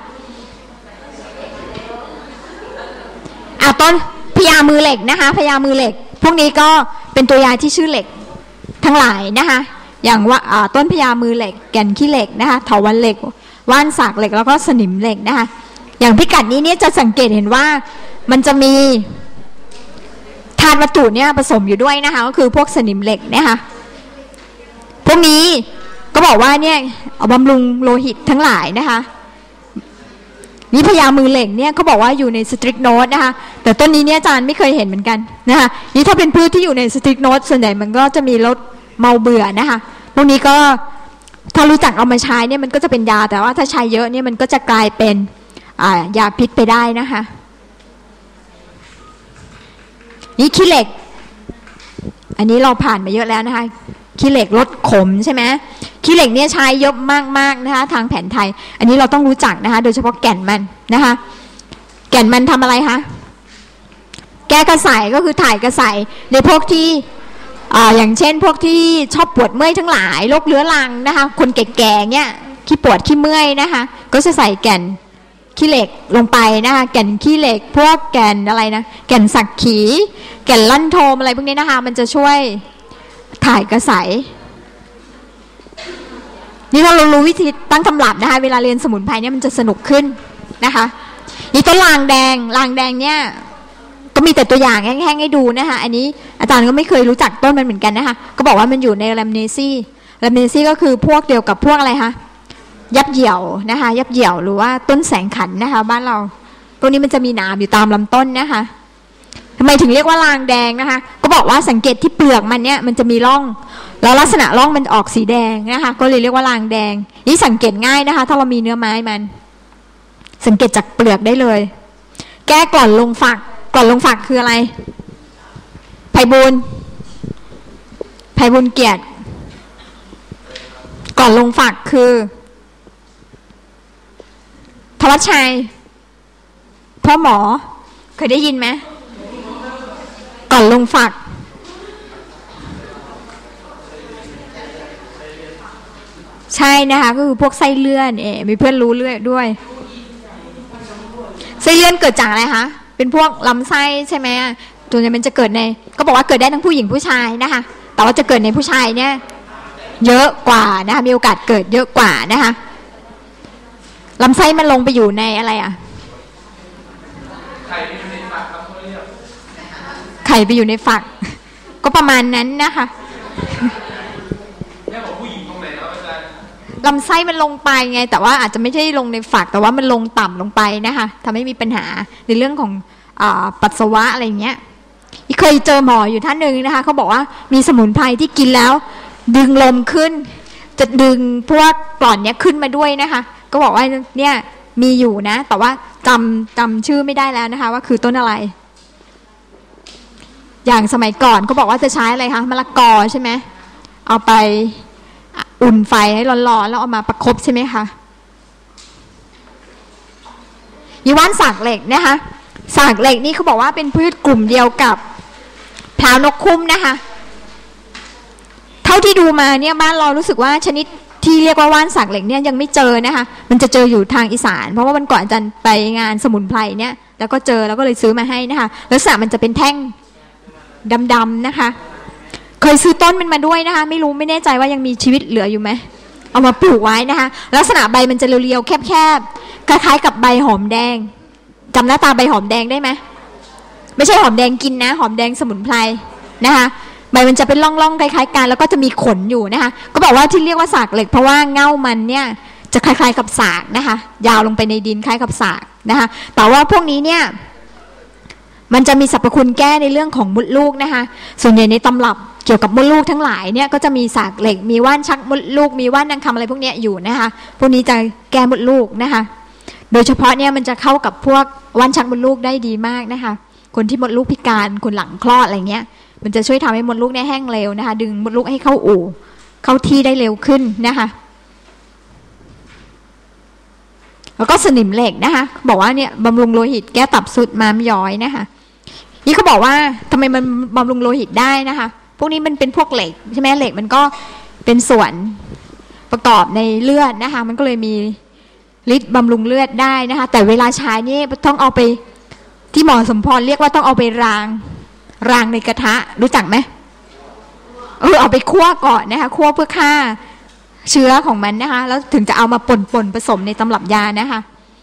ต้นพญามือเหล็กนะคะพญามือเหล็กพวกนี้ก็เป็นตัวยาที่ชื่อเหล็กทั้งหลายนะคะอย่างว่าต้นพญามือเหล็กแก่นขี้เหล็กนะคะเถาวัลย์เหล็กว่านสากเหล็กแล้วก็สนิมเหล็กนะคะอย่างพิกัดนี้เนี่ยจะสังเกตเห็นว่ามันจะมีธาตุวัตถุเนี่ยผสมอยู่ด้วยนะคะก็คือพวกสนิมเหล็กนะคะพวกนี้ก็บอกว่าเนี่ยเอาบำรุงโลหิตทั้งหลายนะคะนี่พญามือเหล็กเนี่ยเขาบอกว่าอยู่ในสตริกโนตนะคะแต่ต้นนี้เนี่ยอาจารย์ไม่เคยเห็นเหมือนกันนะคะนี่ถ้าเป็นพืชที่อยู่ในสตริกโนตส่วนใหญ่มันก็จะมีรสเมาเบื่อนะคะพวกนี้ก็ถ้ารู้จักเอามาใช้เนี่ยมันก็จะเป็นยาแต่ว่าถ้าใช้เยอะเนี่ยมันก็จะกลายเป็นยาพิษไปได้นะคะนี่ขี้เหล็กอันนี้เราผ่านมาเยอะแล้วนะคะขี้เหล็กลดขมใช่ไหมขี้เหล็กเนี่ยใช้เยอะมากๆนะคะทางแผนไทยอันนี้เราต้องรู้จักนะคะโดยเฉพาะแก่นมันนะคะแก่นมันทำอะไรคะแก้กระสายก็คือถ่ายกระสายในพวกที่อย่างเช่นพวกที่ชอบปวดเมื่อยทั้งหลายโรคเรื้อรังนะคะคนแก่ๆเนี่ยขี้ปวดขี้เมื่อยนะคะก็จะใส่แก่นขี้เหล็กลงไปนะคะแก่นขี้เหล็กพวกแก่นอะไรนะแก่นสักขีแก่นลั่นโทมอะไรพวกนี้นะคะมันจะช่วยถ่ายกระสายนี่เรารู้วิธีตั้งตำรับนะคะเวลาเรียนสมุนไพรเนี่ยมันจะสนุกขึ้นนะคะนี่ต้นลางแดงเนี่ยก็มีแต่ตัวอย่างแห้งๆให้ดูนะคะอันนี้อาจารย์ก็ไม่เคยรู้จักต้นมันเหมือนกันนะคะก็บอกว่ามันอยู่ในแรมเนซี่ก็คือพวกเดียวกับพวกอะไรคะยับเหี่ยวนะคะยับเหี่ยวหรือว่าต้นแสงขันนะคะบ้านเราตัวนี้มันจะมีหนามอยู่ตามลำต้นนะคะทำไมถึงเรียกว่าลางแดงนะคะก็บอกว่าสังเกตที่เปลือกมันเนี่ยมันจะมีร่องแล้วลักษณะร่องมันออกสีแดงนะคะก็เลยเรียกว่าลางแดงนี่สังเกตง่ายนะคะถ้าเรามีเนื้อไม้มันสังเกตจากเปลือกได้เลยแก้กร่อนลงฝักคืออะไรไพบูลย์เกียรติกร่อนลงฝักคือธวัชชัยพ่อหมอเคยได้ยินไหมก่อนลงฝักใช่นะคะก็คือพวกไส้เลื่อนมีเพื่อนรู้เรื่อยด้วยไส้เลื่อนเกิดจากอะไรคะเป็นพวกลำไส้ใช่ไหมตัวนี้มันจะเกิดในก็บอกว่าเกิดได้ทั้งผู้หญิงผู้ชายนะคะแต่ว่าจะเกิดในผู้ชายเนี่ยเยอะกว่านะคะมีโอกาสเกิดเยอะกว่านะคะลำไส้มันลงไปอยู่ในอะไรอ่ะไข่ไปอยู่ในฝักก็ประมาณนั้นนะคะลำไส้มันลงไปไงแต่ว่าอาจจะไม่ใช่ลงในฝักแต่ว่ามันลงต่ำลงไปนะคะทำให้มีปัญหาในเรื่องของปัสสาวะอะไรเงี้ยเคยเจอหมออยู่ท่านหนึ่งนะคะเขาบอกว่ามีสมุนไพรที่กินแล้วดึงลมขึ้นจะดึงพวกกร่อนเนี้ยขึ้นมาด้วยนะคะก็บอกว่าเนี่ยมีอยู่นะแต่ว่าจำชื่อไม่ได้แล้วนะคะว่าคือต้นอะไรอย่างสมัยก่อนเขาบอกว่าจะใช้อะไรคะมะละกอใช่ไหมเอาไปอุ่นไฟให้ร้อนๆแล้วเอามาประคบใช่ไหมคะยีว่านสากเหล็กนะคะสากเหล็กนี่เขาบอกว่าเป็นพืชกลุ่มเดียวกับพร้าวนกคุ้มนะคะเท่าที่ดูมาเนี่ยบ้านเรารู้สึกว่าชนิดที่เรียกว่าว่านสากเหล็กเนี่ยยังไม่เจอนะคะมันจะเจออยู่ทางอีสานเพราะว่าวันก่อนอาจารย์ไปงานสมุนไพรเนี่ยแล้วก็เจอแล้วก็เลยซื้อมาให้นะคะลักษณะมันจะเป็นแท่งดำๆนะคะเคยซื้อต้นมันมาด้วยนะคะไม่แน่ใจว่ายังมีชีวิตเหลืออยู่ไหมเอามาปลูกไว้นะคะลักษณะใบมันจะเรียวๆแคบๆคล้ายๆกับใบหอมแดงจำหน้าตาใบหอมแดงได้ไหมไม่ใช่หอมแดงกินนะหอมแดงสมุนไพรนะคะใบมันจะเป็นร่องๆคล้ายๆกันแล้วก็จะมีขนอยู่นะคะก็บอกว่าที่เรียกว่าสากเหล็กเพราะว่าเง่ามันเนี่ยจะคล้ายๆกับสากนะคะยาวลงไปในดินคล้ายกับสากนะคะแต่ว่าพวกนี้เนี่ยมันจะมีสรรพคุณแก้ในเรื่องของมดลูกนะคะส่วนใหญ่ในตำรับเกี่ยวกับมดลูกทั้งหลายเนี่ยก็จะมีสากเหล็กมีว่านชักมดลูกมีว่านนางคำอะไรพวกนี้อยู่นะคะพวกนี้จะแก้มดลูกนะคะโดยเฉพาะเนี่ยมันจะเข้ากับพวกว่านชักมดลูกได้ดีมากนะคะคนที่มดลูกพิการคนหลังคลอดอะไรเงี้ยมันจะช่วยทำให้มดลูกเนี่ยแห้งเร็วนะคะดึงมดลูกให้เข้าอู่เข้าที่ได้เร็วขึ้นนะคะแล้วก็สนิมเหล็กนะคะบอกว่าเนี่ยบำรุงโลหิตแก้ตับสุดม้ามย้อยนะคะนี่เขาบอกว่าทำไมมันบำรุงโลหิตได้นะคะพวกนี้มันเป็นพวกเหล็กใช่ไหมเหล็กมันก็เป็นส่วนประกอบในเลือดนะคะมันก็เลยมีฤทธิ์บำรุงเลือดได้นะคะแต่เวลาใช้นี่ต้องเอาไปที่หมอสมพรเรียกว่าต้องเอาไปรางในกระทะรู้จักไหมเอาไปคั่วก่อนนะคะคั่วเพื่อฆ่าเชื้อของมันนะคะแล้วถึงจะเอามาป่นผสมในตำรับยานะคะ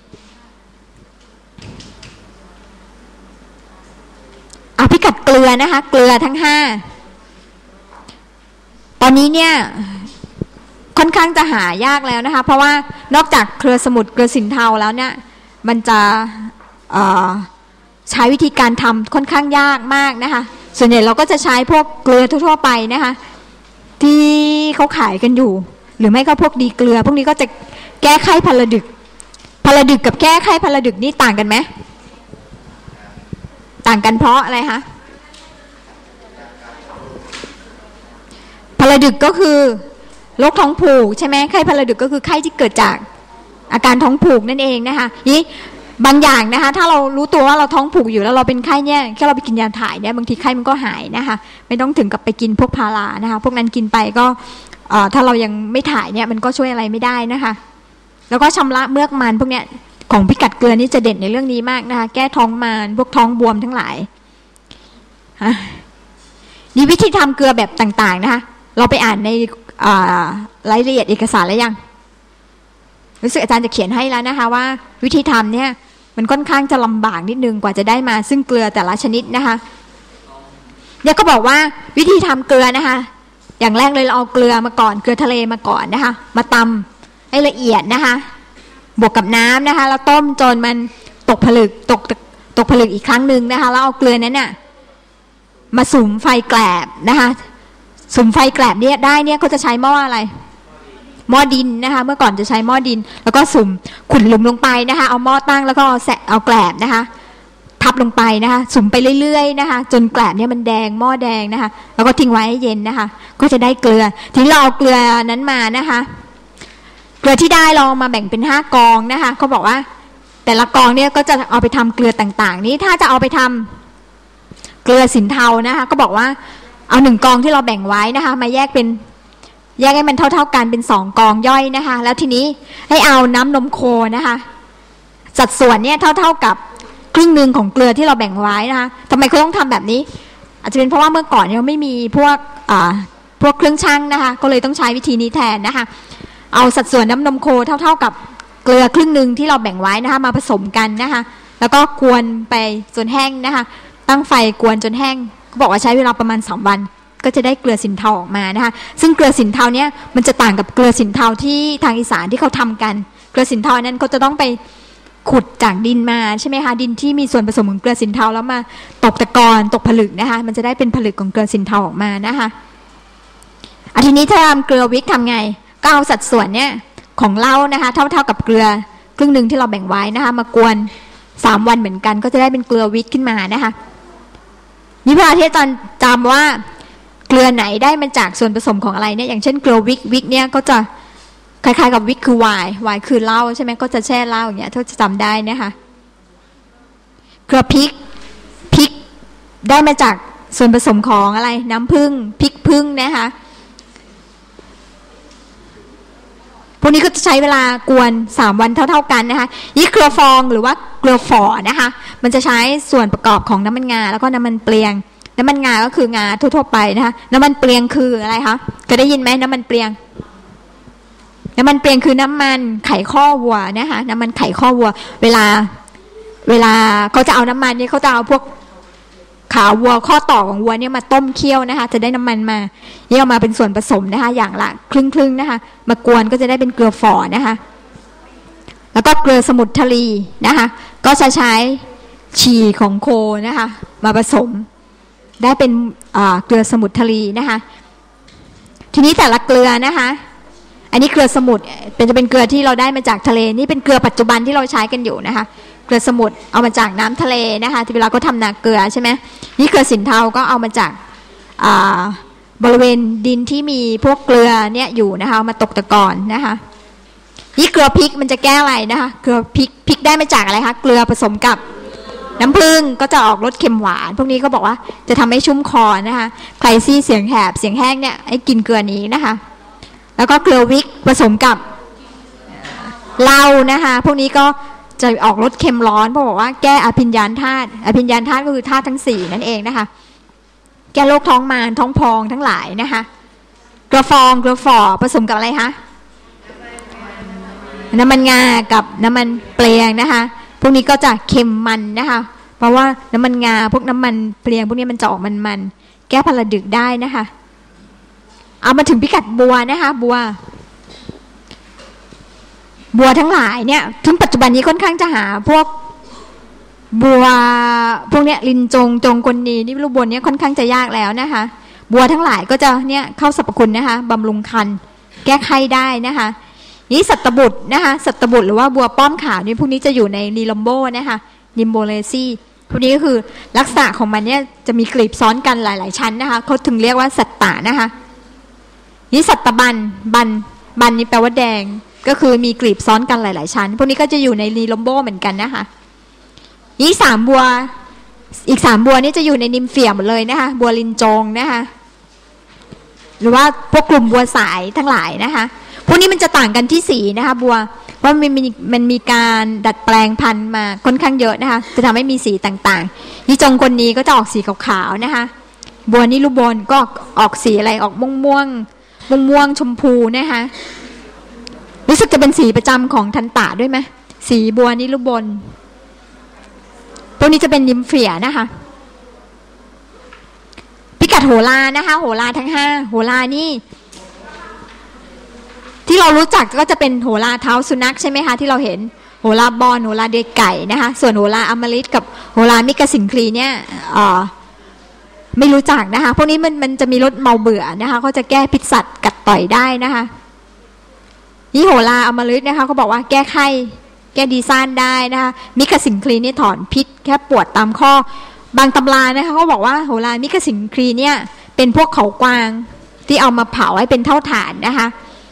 พิกัดเกลือนะคะเกลือทั้ง5ตอนนี้เนี่ยค่อนข้างจะหายากแล้วนะคะเพราะว่านอกจากเกลือสมุทรเกลือสินเทาแล้วเนี่ยมันจะใช้วิธีการทำค่อนข้างยากมากนะคะส่วนใหญ่เราก็จะใช้พวกเกลือทั่วๆไปนะคะที่เขาขายกันอยู่หรือไม่ก็พวกดีเกลือพวกนี้ก็จะแก้ไข้พาราดึกกับแก้ไข้พาราดึกนี่ต่างกันไหมต่างกันเพราะอะไรคะพาราดึกก็คือโรคท้องผูกใช่ไหมไข้พาราดึกก็คือไข้ที่เกิดจากอาการท้องผูกนั่นเองนะคะนี่บางอย่างนะคะถ้าเรารู้ตัวว่าเราท้องผูกอยู่แล้วเราเป็นไข้เนี่ยแค่เราไปกินยาถ่ายเนี่ยบางทีไข้มันก็หายนะคะไม่ต้องถึงกับไปกินพวกพารานะคะพวกนั้นกินไปก็ถ้าเรายังไม่ถ่ายเนี่ยมันก็ช่วยอะไรไม่ได้นะคะแล้วก็ชำระเมือกมันพวกเนี้ยของพิกัดเกลือนี่จะเด่นในเรื่องนี้มากนะคะแก้ท้องมันพวกท้องบวมทั้งหลายนี่วิธีทำเกลือแบบต่างๆนะคะเราไปอ่านในรายละเอียดเอกสารแล้วยังรู้สึกอาจารย์จะเขียนให้แล้วนะคะว่าวิธีทำเนี่ยมันค่อนข้างจะลำบากนิดนึงกว่าจะได้มาซึ่งเกลือแต่ละชนิดนะคะเนี่ยก็บอกว่าวิธีทำเกลือนะคะอย่างแรกเลยเราเอาเกลือมาก่อนเกลือทะเลมาก่อนนะคะมาตำให้ละเอียดนะคะบวกกับน้ำนะคะแล้วต้มจนมันตกผลึกอีกครั้งหนึ่งนะคะแล้วเอาเกลือนั้นน่ะมาสุมไฟแกลบนะคะสุมไฟแกลบเนี่ยได้เนี่ยเขาจะใช้หม้ออะไรหม้อดินนะคะเมื่อก่อนจะใช้หม้อดินแล้วก็สุ่มขุ่นหลุมลงไปนะคะเอาหม้อตั้งแล้วก็เอาแกลบนะคะทับลงไปนะคะสุ่มไปเรื่อยๆนะคะจนแกลบเนี่ยมันแดงหม้อแดงนะคะแล้วก็ทิ้งไว้ให้เย็นนะคะก็จะได้เกลือทีนี้เราเอาเกลือนั้นมานะคะเกลือที่ได้เรามาแบ่งเป็น5กองนะคะเขาบอกว่าแต่ละกองเนี่ยก็จะเอาไปทำเกลือต่างๆนี้ถ้าจะเอาไปทำเกลือสินเทานะคะก็บอกว่าเอา1กองที่เราแบ่งไว้นะคะมาแยกให้มันเท่าๆกันเป็น2กองย่อยนะคะแล้วทีนี้ให้เอาน้ำนมโคนะคะสัดส่วนเนี่ยเท่ากับครึ่งนึงของเกลือที่เราแบ่งไว้นะคะทำไมเขาต้องทำแบบนี้อาจจะเป็นเพราะว่าเมื่อก่อนยังไม่มีพวกเครื่องชั่งนะคะก็เลยต้องใช้วิธีนี้แทนนะคะเอาสัดส่วนน้ำนมโคเท่ากับเกลือครึ่งนึงที่เราแบ่งไว้นะคะมาผสมกันนะคะแล้วก็กวนไปจนแห้งนะคะตั้งไฟกวนจนแห้งเขาบอกว่าใช้เวลาประมาณ2 วันก็จะได้เกลือสินเทาออกมานะคะซึ่งเกลือสินเทาเนี่ยมันจะต่างกับเกลือสินเทาที่ทางอีสานที่เขาทำกันเกลือสินเทานั้นเขาจะต้องไปขุดจากดินมาใช่ไหมคะดินที่มีส่วนผสมของเกลือสินเทาแล้วมาตกตะกอนตกผลึกนะคะมันจะได้เป็นผลึกของเกลือสินเทาออกมานะคะทีนี้ถ้าทำเกลือวิกทำไงก็เอาสัดส่วนเนี่ยของเหล้านะคะเท่ากับเกลือครึ่งนึงที่เราแบ่งไว้นะคะมากวน3 วันเหมือนกันก็จะได้เป็นเกลือวิกขึ้นมานะคะนี่พระอาทิตย์ตอนจำว่าเกลือไหนได้มาจากส่วนผสมของอะไรเนี่ยอย่างเช่นเกลือวิกเนี่ยก็จะคล้ายๆกับวิกคือไวน์คือเหล้าใช่ไหมก็จะแช่เหล้าอย่างเงี้ยถ้าจะจำได้นะคะเกลือพริกได้มาจากส่วนผสมของอะไรน้ำผึ้งพริกผึ้งนะคะพวกนี้ก็จะใช้เวลากวน3 วันเท่ากันนะคะนี่เกลือฟองหรือว่าเกลือฝอนะคะมันจะใช้ส่วนประกอบของน้ำมันงาแล้วก็น้ำมันเปลียงน้ำมันงาก็คืองาทั่วๆไปนะคะน้ำมันเปลียงคืออะไรคะเคยได้ยินไหมน้ำมันเปลียงคือน้ำมันไข่ข้อวัวนะคะน้ำมันไข่ข้อวัวเวลาเขาจะเอาน้ำมันนี่เขาจะเอาพวกขาวัวข้อต่อของวัวเนี่ยมาต้มเคี่ยวนะคะจะได้น้ำมันมาเยี่ยมมาเป็นส่วนผสมนะคะอย่างละครึ่งนะคะมากวนก็จะได้เป็นเกลือฝอนะคะแล้วก็เกลือสมุทรทลีนะคะก็จะใช้ฉี่ของโคนะคะมาผสมได้เป็นเกลือสมุทรทลีนะคะทีนี้แต่ละเกลือนะคะอันนี้เกลือสมุทรจะเป็นเกลือที่เราได้มาจากทะเลนี่เป็นเกลือปัจจุบันที่เราใช้กันอยู่นะคะเกลือสมุทรเอามาจากน้ำทะเลนะคะที่เวลาก็ทำนาเกลือใช่ไหมนี่เกลือสินเทาก็เอามาจากบริเวณดินที่มีพวกเกลือเนี่ยอยู่นะคะเอามาตกตะกอนนะคะนี่เกลือพริกมันจะแก้อะไรนะคะเกลือพริกได้มาจากอะไรคะเกลือผสมกับน้ำผึ้งก็จะออกรสเค็มหวานพวกนี้ก็บอกว่าจะทำให้ชุ่มคอนะคะใครซี่เสียงแหบเสียงแห้งเนี่ยให้กินเกลือนี้นะคะแล้วก็เกลือวิกผสมกับเหล้านะคะพวกนี้ก็จะออกรสเค็มร้อนเพราะบอกว่าแก้อภิญญาณธาตุอภิญญาณธาตุก็คือธาตุทั้ง4นั่นเองนะคะแก้โรคท้องมารท้องพองทั้งหลายนะคะเกลือฟองเกลือฝ่อผสมกับอะไรคะน้ำมันงากับน้ำมันเปลียงนะคะพวกนี้ก็จะเค็มมันนะคะเพราะว่าน้ำมันงาพวกน้ำมันเปลียงพวกนี้มันจะออกมันแก้พลาดึกได้นะคะเอามาถึงพิกัดบัวนะคะบัวทั้งหลายเนี่ยถึงปัจจุบันนี้ค่อนข้างจะหาพวกบัวพวกเนี้ยลินจงกลนีนี่รูปบัวเนี้ยค่อนข้างจะยากแล้วนะคะบัวทั้งหลายก็จะเนี่ยเข้าสรรพคุณนะคะบำรุงคันแก้ไขได้นะคะนี่สัตบุตรนะคะสัตบุตรหรือว่าบัวป้อมขาวนี่พวกนี้จะอยู่ในนีลัมโบนะคะนิมโบเลซี่พวกนี้ก็คือลักษณะของมันเนี่ยจะมีกลีบซ้อนกันหลายๆชั้นนะคะเขาถึงเรียกว่าสัตตะนะคะนี่สัตตบันนี่แปลว่าแดงก็คือมีกลีบซ้อนกันหลายๆชั้นพวกนี้ก็จะอยู่ในนีลัมโบเหมือนกันนะคะนี่3บัวอีก3บัวนี่จะอยู่ในนิมเฟียหมดเลยนะคะบัวลินจงนะคะหรือว่าพวกกลุ่มบัวสายทั้งหลายนะคะพวกนี้มันจะต่างกันที่สีนะคะบัวว่ามันมีการดัดแปลงพันธุ์มาค่อนข้างเยอะนะคะจะทำให้มีสีต่างๆนี่จงคนนี้ก็จะออกสีขาวๆนะคะบัวนี่ลูกบอลก็ออกสีอะไรออกม่วงชมพูนะคะรู้สึกจะเป็นสีประจำของทันตะด้วยไหมสีบัวนี่ลูกบอลตัวนี้จะเป็นนิมเฟียนะคะพิกัดโหรานะคะโหราทั้ง5โหรานี่ที่เรารู้จักก็จะเป็นโหราเท้าสุนัขใช่ไหมคะที่เราเห็นโหราบอลโหราเดือยไก่นะคะส่วนโหราอมฤตกับโหรามิกสิงคลีเนี่ยไม่รู้จักนะคะพวกนี้มันจะมีรสเมาเบื่อนะคะเขาจะแก้พิษสัตว์กัดต่อยได้นะคะนี่โหราอมฤตนะคะเขาบอกว่าแก้ไข้แก้ดีซ่านได้นะคะมิกสิงคลีนี่ถอนพิษแค่ปวดตามข้อบางตำรานะคะเขาบอกว่าโหรามิกสิงคลีเนี่ยเป็นพวกเขากวางที่เอามาเผาให้เป็นเท่าฐานนะคะ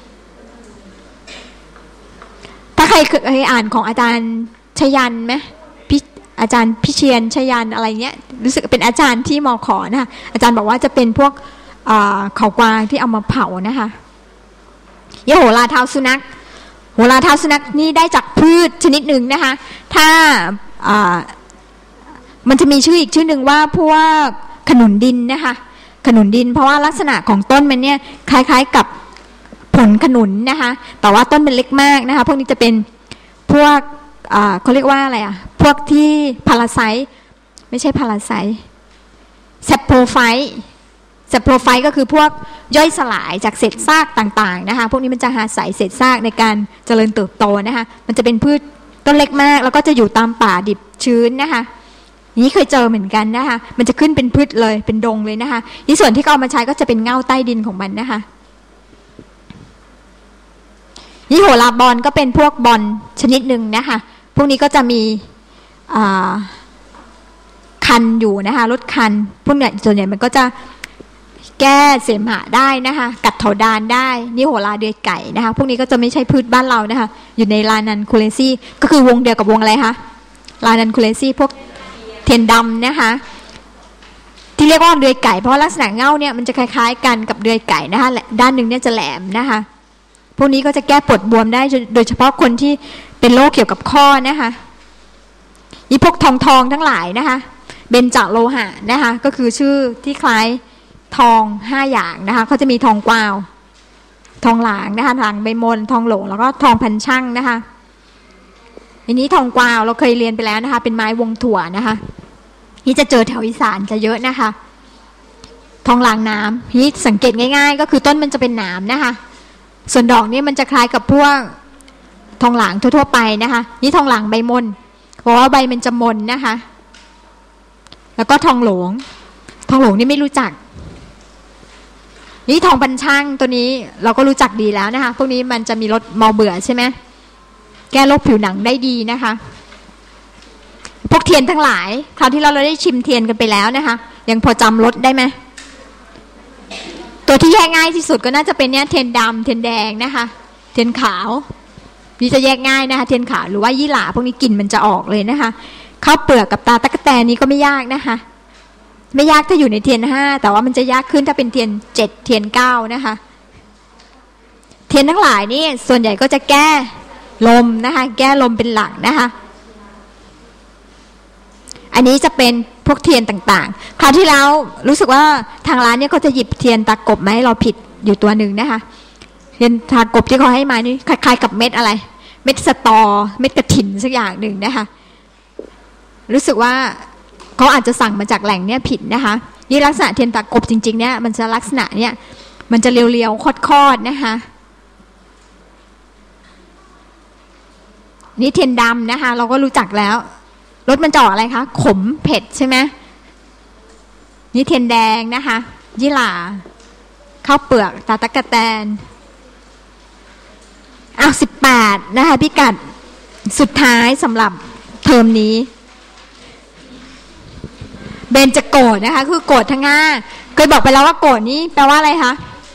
ถ้าใครเคยอ่านของอาจารย์ชยันไหมอาจารย์พิเชียนชยันอะไรเงี้ยรู้สึกเป็นอาจารย์ที่มข.นะคะอาจารย์บอกว่าจะเป็นพวกเขากวางที่เอามาเผานะคะโหราเท้าสุนัขโหราเท้าสุนัขนี่ได้จากพืชชนิดหนึ่งนะคะถ้ามันจะมีชื่ออีกชื่อหนึ่งว่าพวกขนุนดินนะคะขนุนดินเพราะว่าลักษณะของต้นมันเนี่ยคล้ายๆกับผลขนุนนะคะแต่ว่าต้นเป็นเล็กมากนะคะพวกนี้จะเป็นพวกเขาเรียกว่าอะไรพวกที่พาราไซต์ไม่ใช่พาราไซต์แซปโพไฟต์ก็คือพวกย่อยสลายจากเศษซากต่างๆนะคะพวกนี้มันจะอาศัยเศษซากในการเจริญเติบโตนะคะมันจะเป็นพืชต้นเล็กมากแล้วก็จะอยู่ตามป่าดิบชื้นนะคะนี้เคยเจอเหมือนกันนะคะมันจะขึ้นเป็นพืชเลยเป็นดงเลยนะคะนี่ส่วนที่เขาเอามาใช้ก็จะเป็นเง่าใต้ดินของมันนะคะนี่โหราบอลก็เป็นพวกบอลชนิดหนึ่งนะคะพวกนี้ก็จะมีคันอยู่นะคะลดคันพวกนี้ส่วนใหญ่มันก็จะแก้เสมหะได้นะคะกัดเถาดานได้นี่โหราเดือยไก่นะคะพวกนี้ก็จะไม่ใช่พืชบ้านเรานะคะอยู่ในลานันคูเลซี่ก็คือวงเดียวกับวงอะไรคะลานันคูเลซี่พวกเทียนดำนะคะที่เรียกว่าเดือยไก่เพราะลักษณะเง่าเนี่ยมันจะคล้ายๆกันกับเดือยไก่นะคะด้านหนึ่งเนี่ยจะแหลมนะคะพวกนี้ก็จะแก้ปวดบวมได้โดยเฉพาะคนที่เป็นโรคเกี่ยวกับข้อนะคะนี่พวกทองทั้งหลายนะคะเบญจโลหะนะคะก็คือชื่อที่คล้ายทอง5อย่างนะคะเขาจะมีทองกวาวทองหลางนะคะหลางใบมนทองหลงแล้วก็ทองพันช่างนะคะอันนี้ทองกวาวเราเคยเรียนไปแล้วนะคะเป็นไม้วงถั่วนะคะนี่จะเจอแถวอีสานจะเยอะนะคะทองหลางน้ำนี่สังเกตง่ายๆก็คือต้นมันจะเป็นหนามนะคะส่วนดอกนี่มันจะคล้ายกับพวกทองหลางทั่วๆไปนะคะนี่ทองหลางใบมนเพราะว่าใบมันจะมนนะคะแล้วก็ทองหลงนี่ไม่รู้จักนี่ทองปันช่างตัวนี้เราก็รู้จักดีแล้วนะคะพวกนี้มันจะมีลดเมาเบื่อใช่ไหมแก้โรคผิวหนังได้ดีนะคะพวกเทียนทั้งหลายคราวที่เราได้ชิมเทียนกันไปแล้วนะคะยังพอจำรสได้ไหมตัวที่แยกง่ายที่สุดก็น่าจะเป็นเนี้ยเทียนดำเทียนแดงนะคะเทียนขาวนี่จะแยกง่ายนะคะเทียนขาวหรือว่ายี่หร่าพวกนี้กลิ่นมันจะออกเลยนะคะข้าวเปลือกกับตาตะกแตนนี้ก็ไม่ยากนะคะไม่ยากถ้าอยู่ในเทียน5แต่ว่ามันจะยากขึ้นถ้าเป็นเทียน7เทียน9นะคะเทียนทั้งหลายนี่ส่วนใหญ่ก็จะแก้ลมนะคะแก้ลมเป็นหลักนะคะอันนี้จะเป็นพวกเทียนต่างๆคราวที่แล้วรู้สึกว่าทางร้านเนี่ยเขาจะหยิบเทียนตากบมาให้เราผิดอยู่ตัวหนึ่งนะคะเทียนตากบที่เขาให้มานี่คล้ายๆกับเม็ดอะไรเม็ดสตอเม็ดกระถินสักอย่างหนึ่งนะคะรู้สึกว่าเขาอาจจะสั่งมาจากแหล่งเนี่ยผิดนะคะนี่ลักษณะเทียนตากบจริงๆเนี่ยมันจะลักษณะเนี่ยมันจะเรียวๆคอดๆนะคะนี่เทียนดำนะคะเราก็รู้จักแล้วรสมันจะออกอะไรคะขมเผ็ดใช่ไหมนี่เทียนแดงนะคะยี่หร่าข้าวเปลือกตาตะกะแตน18นะคะพิกัดสุดท้ายสำหรับเทอมนี้เบญจโกฏนะคะคือโกฏทั้ง5เคยบอกไปแล้วว่าโกฏนี้แปลว่าอะไรคะ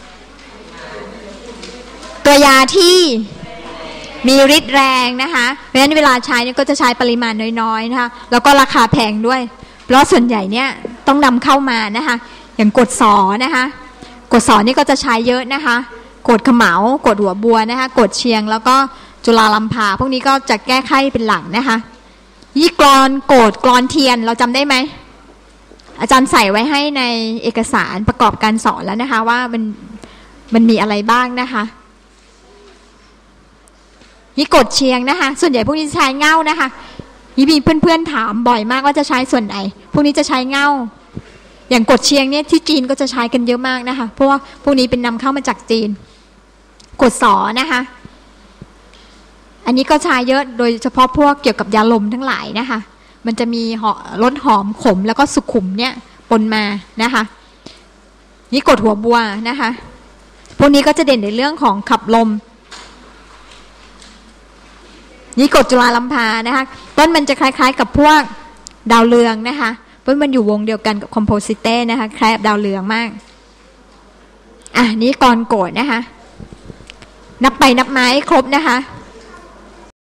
ตัวยาที่มีฤทธิ์แรงนะคะเพราะฉะนั้นเวลาใช้เนี่ยก็จะใช้ปริมาณน้อยๆนะคะแล้วก็ราคาแพงด้วยเพราะส่วนใหญ่เนี่ยต้องนำเข้ามานะคะอย่างกรดสอนะคะกรดสอนี่ก็จะใช้เยอะนะคะกรดเขมากรดหัวบัวนะคะกรดเชียงแล้วก็จุฬาลัมพาพวกนี้ก็จะแก้ไขเป็นหลักนะคะยี่กรอนโกฏกรอนเทียนเราจำได้ไหมอาจารย์ใส่ไว้ให้ในเอกสารประกอบการสอนแล้วนะคะว่ามันมีอะไรบ้างนะคะนี่กดเชียงนะคะส่วนใหญ่พวกนี้ใช้เง่านะคะนี่มีเพื่อนๆถามบ่อยมากว่าจะใช้ส่วนไหนพวกนี้จะใช้เง่าอย่างกดเชียงเนี่ยที่จีนก็จะใช้กันเยอะมากนะคะเพราะว่าพวกนี้เป็นนำเข้ามาจากจีนกดสอนะคะอันนี้ก็ใช้เยอะโดยเฉพาะพวกเกี่ยวกับยาลมทั้งหลายนะคะมันจะมีรสหอมขมแล้วก็สุขุมเนี่ยปนมานะคะนี่กดหัวบัวนะคะพวกนี้ก็จะเด่นในเรื่องของขับลมนี่กดจุฬาลัมพานะคะต้นมันจะคล้ายๆกับพวกดาวเรืองนะคะเพราะมันอยู่วงเดียวกันกับคอมโพสิเต้นะคะคล้ายกับดาวเรืองมากนี่กรโกฏนะคะนับไปนับมาให้ครบนะคะ